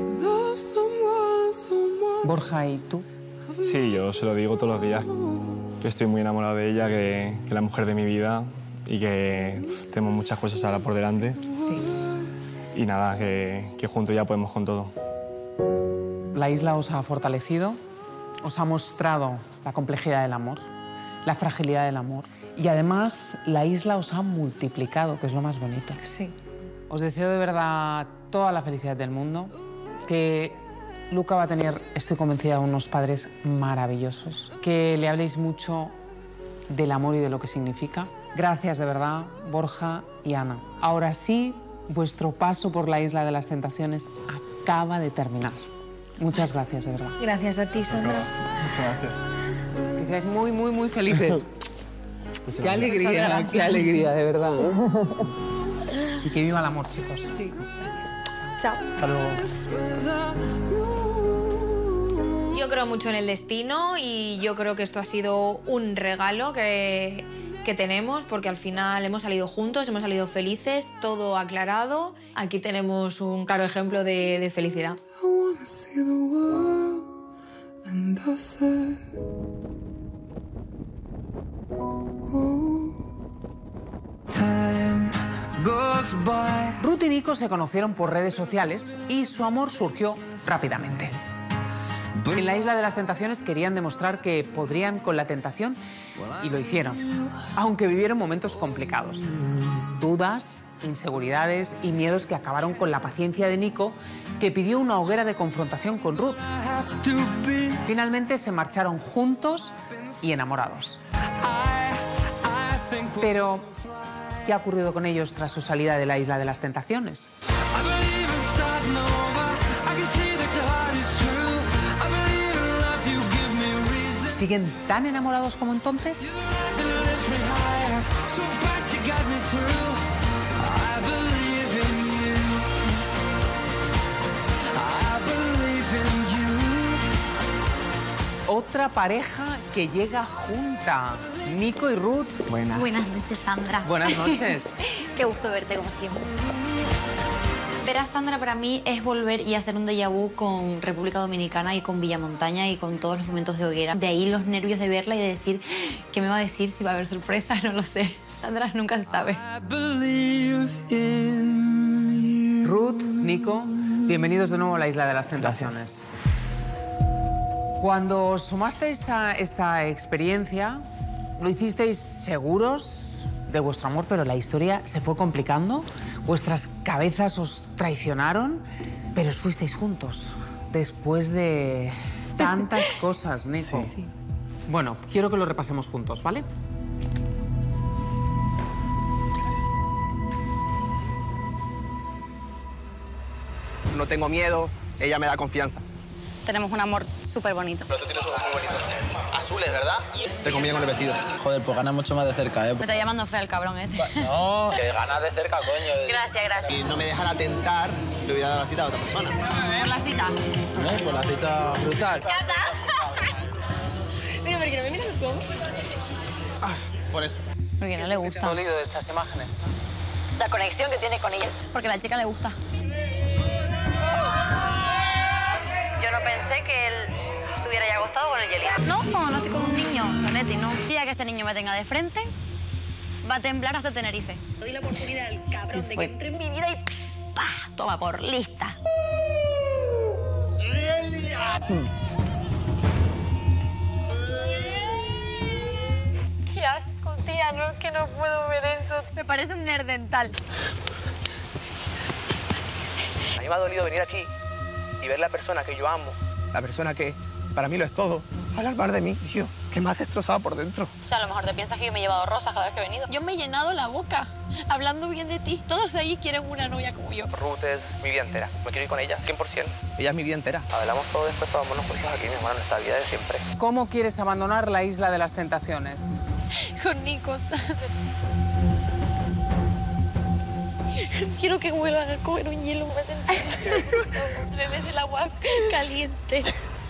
Borja, ¿y tú? Sí, yo se lo digo todos los días, que estoy muy enamorado de ella, que que es la mujer de mi vida y que pues, tenemos muchas cosas ahora por delante. Y nada, que, que juntos ya podemos con todo. La isla os ha fortalecido, os ha mostrado la complejidad del amor, la fragilidad del amor. Y además, la isla os ha multiplicado, que es lo más bonito. Sí. Os deseo de verdad toda la felicidad del mundo, que Luca va a tener, estoy convencida, unos padres maravillosos, que le habléis mucho del amor y de lo que significa. Gracias de verdad, Borja y Ana. Ahora sí, vuestro paso por la Isla de las Tentaciones acaba de terminar. Muchas gracias, de verdad. Gracias a ti, Sandra. Muchas gracias. Que seáis muy, muy, muy felices. Muchas Qué gracias. alegría, Muchas gracias. qué alegría, de verdad. Y que viva el amor, chicos. Sí. Chao. Hasta luego. Yo creo mucho en el destino y yo creo que esto ha sido un regalo que, que tenemos porque al final hemos salido juntos, hemos salido felices, todo aclarado. Aquí tenemos un claro ejemplo de, de felicidad. Ruth y Nico se conocieron por redes sociales y su amor surgió rápidamente. En la Isla de las Tentaciones querían demostrar que podrían con la tentación y lo hicieron, aunque vivieron momentos complicados. Dudas, inseguridades y miedos que acabaron con la paciencia de Nico, que pidió una hoguera de confrontación con Ruth. Finalmente se marcharon juntos y enamorados. Pero, ¿qué ha ocurrido con ellos tras su salida de la Isla de las Tentaciones? ¿Siguen tan enamorados como entonces? Otra pareja que llega junta, Nico y Ruth. Buenas. Buenas noches, Sandra. Buenas noches. Qué gusto verte, como siempre. Ver a Sandra para mí es volver y hacer un déjà vu con República Dominicana y con Villamontaña y con todos los momentos de hoguera. De ahí los nervios de verla y de decir qué me va a decir, si va a haber sorpresa, no lo sé. Sandra nunca se sabe. Ruth, Nico, bienvenidos de nuevo a la Isla de las Tentaciones. Cuando os sumasteis a esta experiencia, lo hicisteis seguros de vuestro amor, pero la historia se fue complicando. Vuestras cabezas os traicionaron, pero os fuisteis juntos después de tantas cosas, Nico. Sí. Bueno, quiero que lo repasemos juntos, ¿vale? No tengo miedo, ella me da confianza. Tenemos un amor súper bonito. Pero tú tienes ojos muy bonitos. Azules, ¿verdad? Te combina con el vestido. Joder, pues gana mucho más de cerca, ¿eh? Me está llamando fea el cabrón este. No, que ganas de cerca, coño. Gracias, gracias. Si no me dejan atentar, te voy a dar la cita a otra persona. ¿Por la cita? ¿Eh? Por la cita brutal. ¿Qué anda? Mira, ¿por qué no me miras los ojos? Ah, por eso. Porque no le gusta. ¿Qué te ha dolido de estas imágenes? La conexión que tiene con ella. Porque a la chica le gusta. Yo no pensé que él estuviera ya acostado con el hielito. No, no, no estoy con un niño, Sonetti, no. El día que ese niño me tenga de frente, va a temblar hasta Tenerife. Doy la oportunidad al cabrón sí, de que entre en mi vida y ¡pah! Toma por lista. Qué asco, tía, no es que no puedo ver eso. Me parece un nerdental. A mí me ha dolido venir aquí y ver la persona que yo amo, la persona que para mí lo es todo, hablar mal de mí, tío, que me ha destrozado por dentro. O sea, a lo mejor te piensas que yo me he llevado rosas cada vez que he venido. Yo me he llenado la boca hablando bien de ti. Todos de allí quieren una novia como yo. Ruth es mi vida entera. Me quiero ir con ella, cien por ciento. Ella es mi vida entera. Hablamos todo después, pero vámonos juntos aquí, mi hermano, nuestra vida de siempre. ¿Cómo quieres abandonar la Isla de las Tentaciones? Con Nico. Quiero que vuelvan a coger un hielo más entero. Bebes el agua caliente.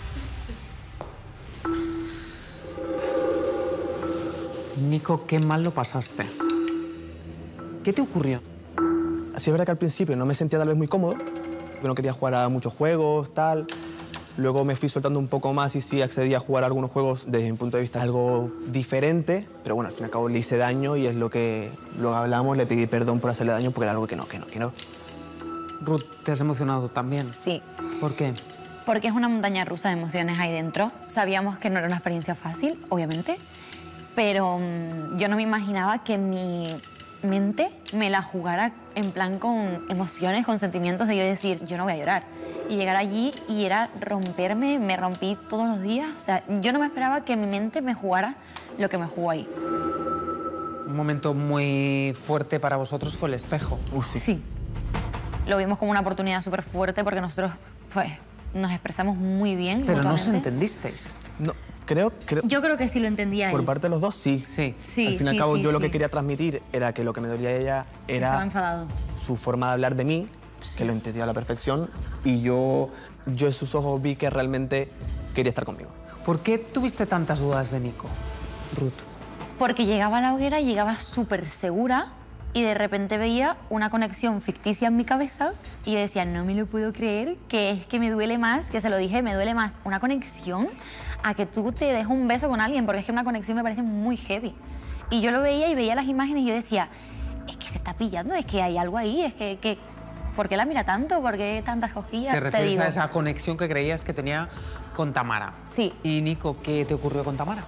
Nico, qué mal lo pasaste. ¿Qué te ocurrió? Sí, es verdad que al principio no me sentía tal vez muy cómodo. Yo no quería jugar a muchos juegos, tal. Luego me fui soltando un poco más y sí accedí a jugar a algunos juegos desde mi punto de vista algo diferente. Pero bueno, al fin y al cabo le hice daño y es lo que luego hablamos. Le pedí perdón por hacerle daño porque era algo que no, que no, que no. Ruth, ¿te has emocionado también? Sí. ¿Por qué? Porque es una montaña rusa de emociones ahí dentro. Sabíamos que no era una experiencia fácil, obviamente, pero um, yo no me imaginaba que mi mente me la jugara en plan con emociones, con sentimientos de yo decir, yo no voy a llorar. Y llegar allí y era romperme, me rompí todos los días. O sea, yo no me esperaba que mi mente me jugara lo que me jugó ahí. Un momento muy fuerte para vosotros fue el espejo. Uh, sí. sí. Lo vimos como una oportunidad súper fuerte porque nosotros pues, nos expresamos muy bien. Pero no os entendisteis. No, creo, creo... Yo creo que sí lo entendía Por él. parte de los dos, sí. Sí. sí al fin y sí, al cabo, sí, yo sí. lo que quería transmitir era que lo que me dolía a ella era... Estaba enfadado. Su forma de hablar de mí, sí. que lo entendía a la perfección. Y yo, yo en sus ojos vi que realmente quería estar conmigo. ¿Por qué tuviste tantas dudas de Nico, Ruth? Porque llegaba a la hoguera y llegaba súper segura y de repente veía una conexión ficticia en mi cabeza y yo decía, no me lo puedo creer, que es que me duele más, que se lo dije, me duele más una conexión a que tú te des un beso con alguien, porque es que una conexión me parece muy heavy. Y yo lo veía y veía las imágenes y yo decía, es que se está pillando, es que hay algo ahí, es que, que ¿por qué la mira tanto? ¿Por qué tantas cosquillas? Te refieres digo. a esa conexión que creías que tenía con Tamara. Sí. Y Nico, ¿qué te ocurrió con Tamara?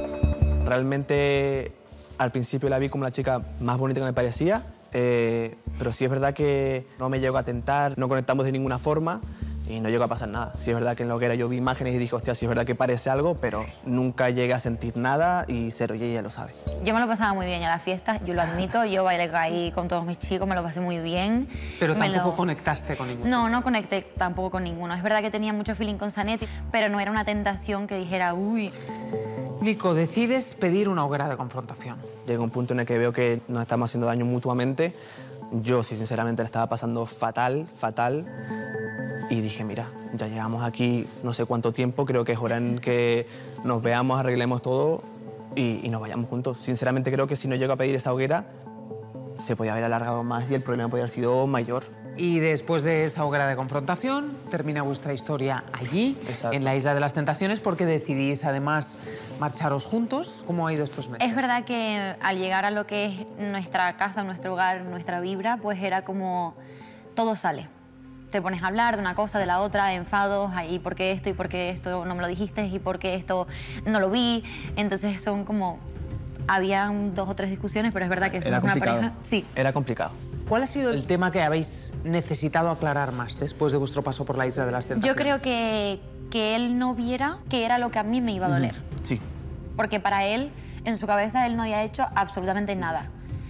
Realmente al principio la vi como la chica más bonita que me parecía, eh, pero sí es verdad que no me llegó a tentar, no conectamos de ninguna forma y no llegó a pasar nada. Sí es verdad que en la hoguera yo vi imágenes y dije, hostia, sí es verdad que parece algo, pero sí. Nunca llegué a sentir nada y cero, y ella lo sabe. Yo me lo pasaba muy bien en las fiestas, yo lo admito, yo bailé ahí con todos mis chicos, me lo pasé muy bien. Pero me tampoco lo... conectaste con ninguno. No, no conecté tampoco con ninguno. Es verdad que tenía mucho feeling con Zanetti, pero no era una tentación que dijera, uy... Nico, decides pedir una hoguera de confrontación. Llega un punto en el que veo que nos estamos haciendo daño mutuamente. Yo, sí, sinceramente, la estaba pasando fatal, fatal. Y dije, mira, ya llevamos aquí no sé cuánto tiempo, creo que es hora en que nos veamos, arreglemos todo y, y nos vayamos juntos. Sinceramente, creo que si no llego a pedir esa hoguera, se podía haber alargado más y el problema podría haber sido mayor. Y después de esa hoguera de confrontación, termina vuestra historia allí, Exacto. en la Isla de las Tentaciones, porque decidís, además, marcharos juntos. ¿Cómo ha ido estos meses? Es verdad que al llegar a lo que es nuestra casa, nuestro hogar, nuestra vibra, pues era como todo sale. Te pones a hablar de una cosa, de la otra, enfados, y por qué esto, y por qué esto no me lo dijiste, y por qué esto no lo vi. Entonces son como... Habían dos o tres discusiones, pero es verdad que somos una pareja... Sí. Era complicado. ¿Cuál ha sido el tema que habéis necesitado aclarar más después de vuestro paso por la Isla de las Tentaciones? Yo creo que, que él no viera que era lo que a mí me iba a doler. Sí. Porque para él, en su cabeza, él no había hecho absolutamente nada.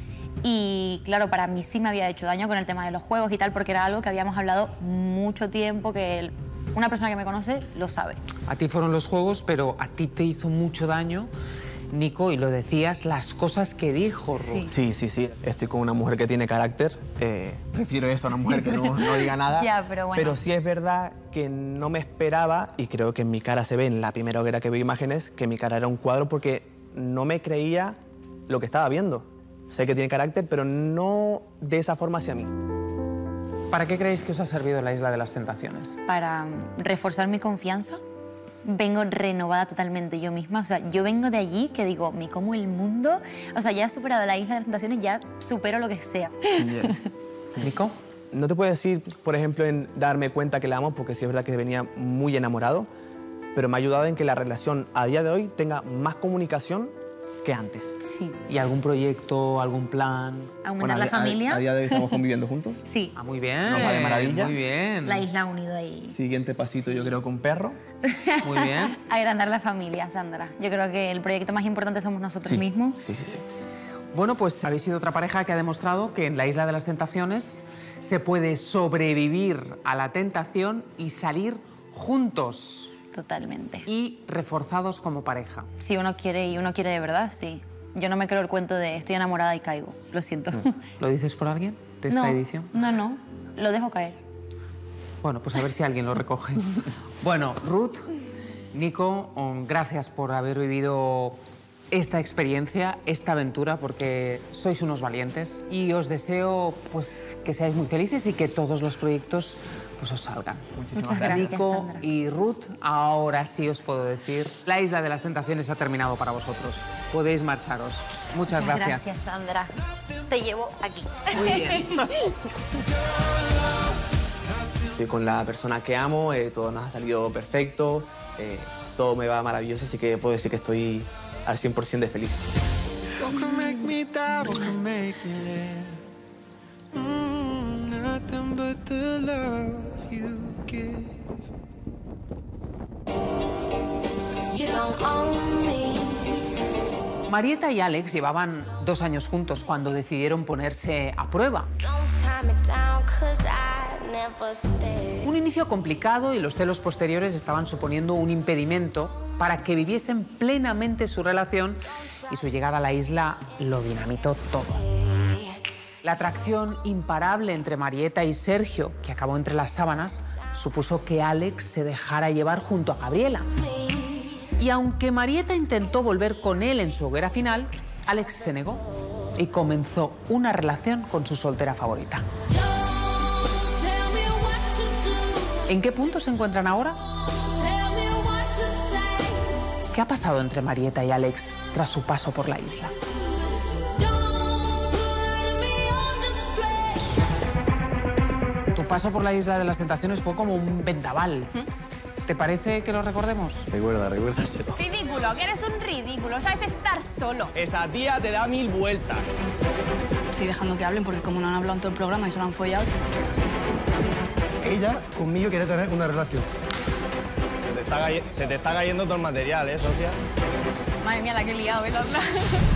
Y claro, para mí sí me había hecho daño con el tema de los juegos y tal, porque era algo que habíamos hablado mucho tiempo, que él, una persona que me conoce lo sabe. A ti fueron los juegos, pero a ti te hizo mucho daño, Nico, y lo decías, las cosas que dijo Ruth. Sí, sí, sí. sí. Estoy con una mujer que tiene carácter. Eh, prefiero eso a una mujer que no, no diga nada. Ya, pero bueno. Pero sí es verdad que no me esperaba, y creo que en mi cara se ve en la primera hoguera que vi imágenes, que mi cara era un cuadro porque no me creía lo que estaba viendo. Sé que tiene carácter, pero no de esa forma hacia mí. ¿Para qué creéis que os ha servido la Isla de las Tentaciones? Para reforzar mi confianza. Vengo renovada totalmente yo misma. O sea, yo vengo de allí que digo, me como el mundo. O sea, ya he superado la Isla de las Tentaciones, ya supero lo que sea. Yeah. ¿Nico? No te puedo decir, por ejemplo, en darme cuenta que la amo, porque sí es verdad que venía muy enamorado, pero me ha ayudado en que la relación a día de hoy tenga más comunicación que antes. Sí. ¿Y algún proyecto, algún plan? ¿Aumentar bueno, la a, familia? A, a día de hoy estamos conviviendo juntos. Sí. Ah, muy bien. Nos va de maravilla. Muy bien. La isla ha unido ahí. Siguiente pasito, sí. Yo creo que un perro. Muy bien. Agrandar la familia, Sandra. Yo creo que el proyecto más importante somos nosotros sí. mismos. Sí, sí, sí. Bueno, pues habéis sido otra pareja que ha demostrado que en la Isla de las Tentaciones se puede sobrevivir a la tentación y salir juntos. Totalmente. Y reforzados como pareja. Si uno quiere y uno quiere de verdad, sí. Yo no me creo el cuento de estoy enamorada y caigo. Lo siento. ¿Lo dices por alguien de esta no, edición? No, no. Lo dejo caer. Bueno, pues a ver si alguien lo recoge. Bueno, Ruth, Nico, gracias por haber vivido esta experiencia, esta aventura, porque sois unos valientes y os deseo pues, que seáis muy felices y que todos los proyectos pues, os salgan. Muchísimas Muchas gracias, Nico Sandra. y Ruth, ahora sí os puedo decir, la Isla de las Tentaciones ha terminado para vosotros. Podéis marcharos. Muchas, Muchas gracias. gracias, Sandra. Te llevo aquí. Muy bien. Estoy con la persona que amo, eh, todo nos ha salido perfecto, eh, todo me va maravilloso, así que puedo decir que estoy al cien por ciento de feliz. Marieta y Alex llevaban dos años juntos cuando decidieron ponerse a prueba. Un inicio complicado y los celos posteriores estaban suponiendo un impedimento para que viviesen plenamente su relación y su llegada a la isla lo dinamitó todo. La atracción imparable entre Marieta y Sergio, que acabó entre las sábanas, supuso que Alex se dejara llevar junto a Gabriela. Y aunque Marieta intentó volver con él en su hoguera final, Alex se negó y comenzó una relación con su soltera favorita. ¿En qué punto se encuentran ahora? ¿Qué ha pasado entre Marieta y Alex tras su paso por la isla? Tu paso por la Isla de las Tentaciones fue como un vendaval. ¿Te parece que lo recordemos? Recuerda, recuérdaselo. Ridículo, que eres un ridículo, sabes estar solo. Esa tía te da mil vueltas. Estoy dejando que hablen porque como no han hablado en todo el programa y solo han follado. Ella conmigo quiere tener una relación. Se te está, se te está cayendo todo el material, ¿eh, socia? Madre mía, la que he liado, ¿verdad?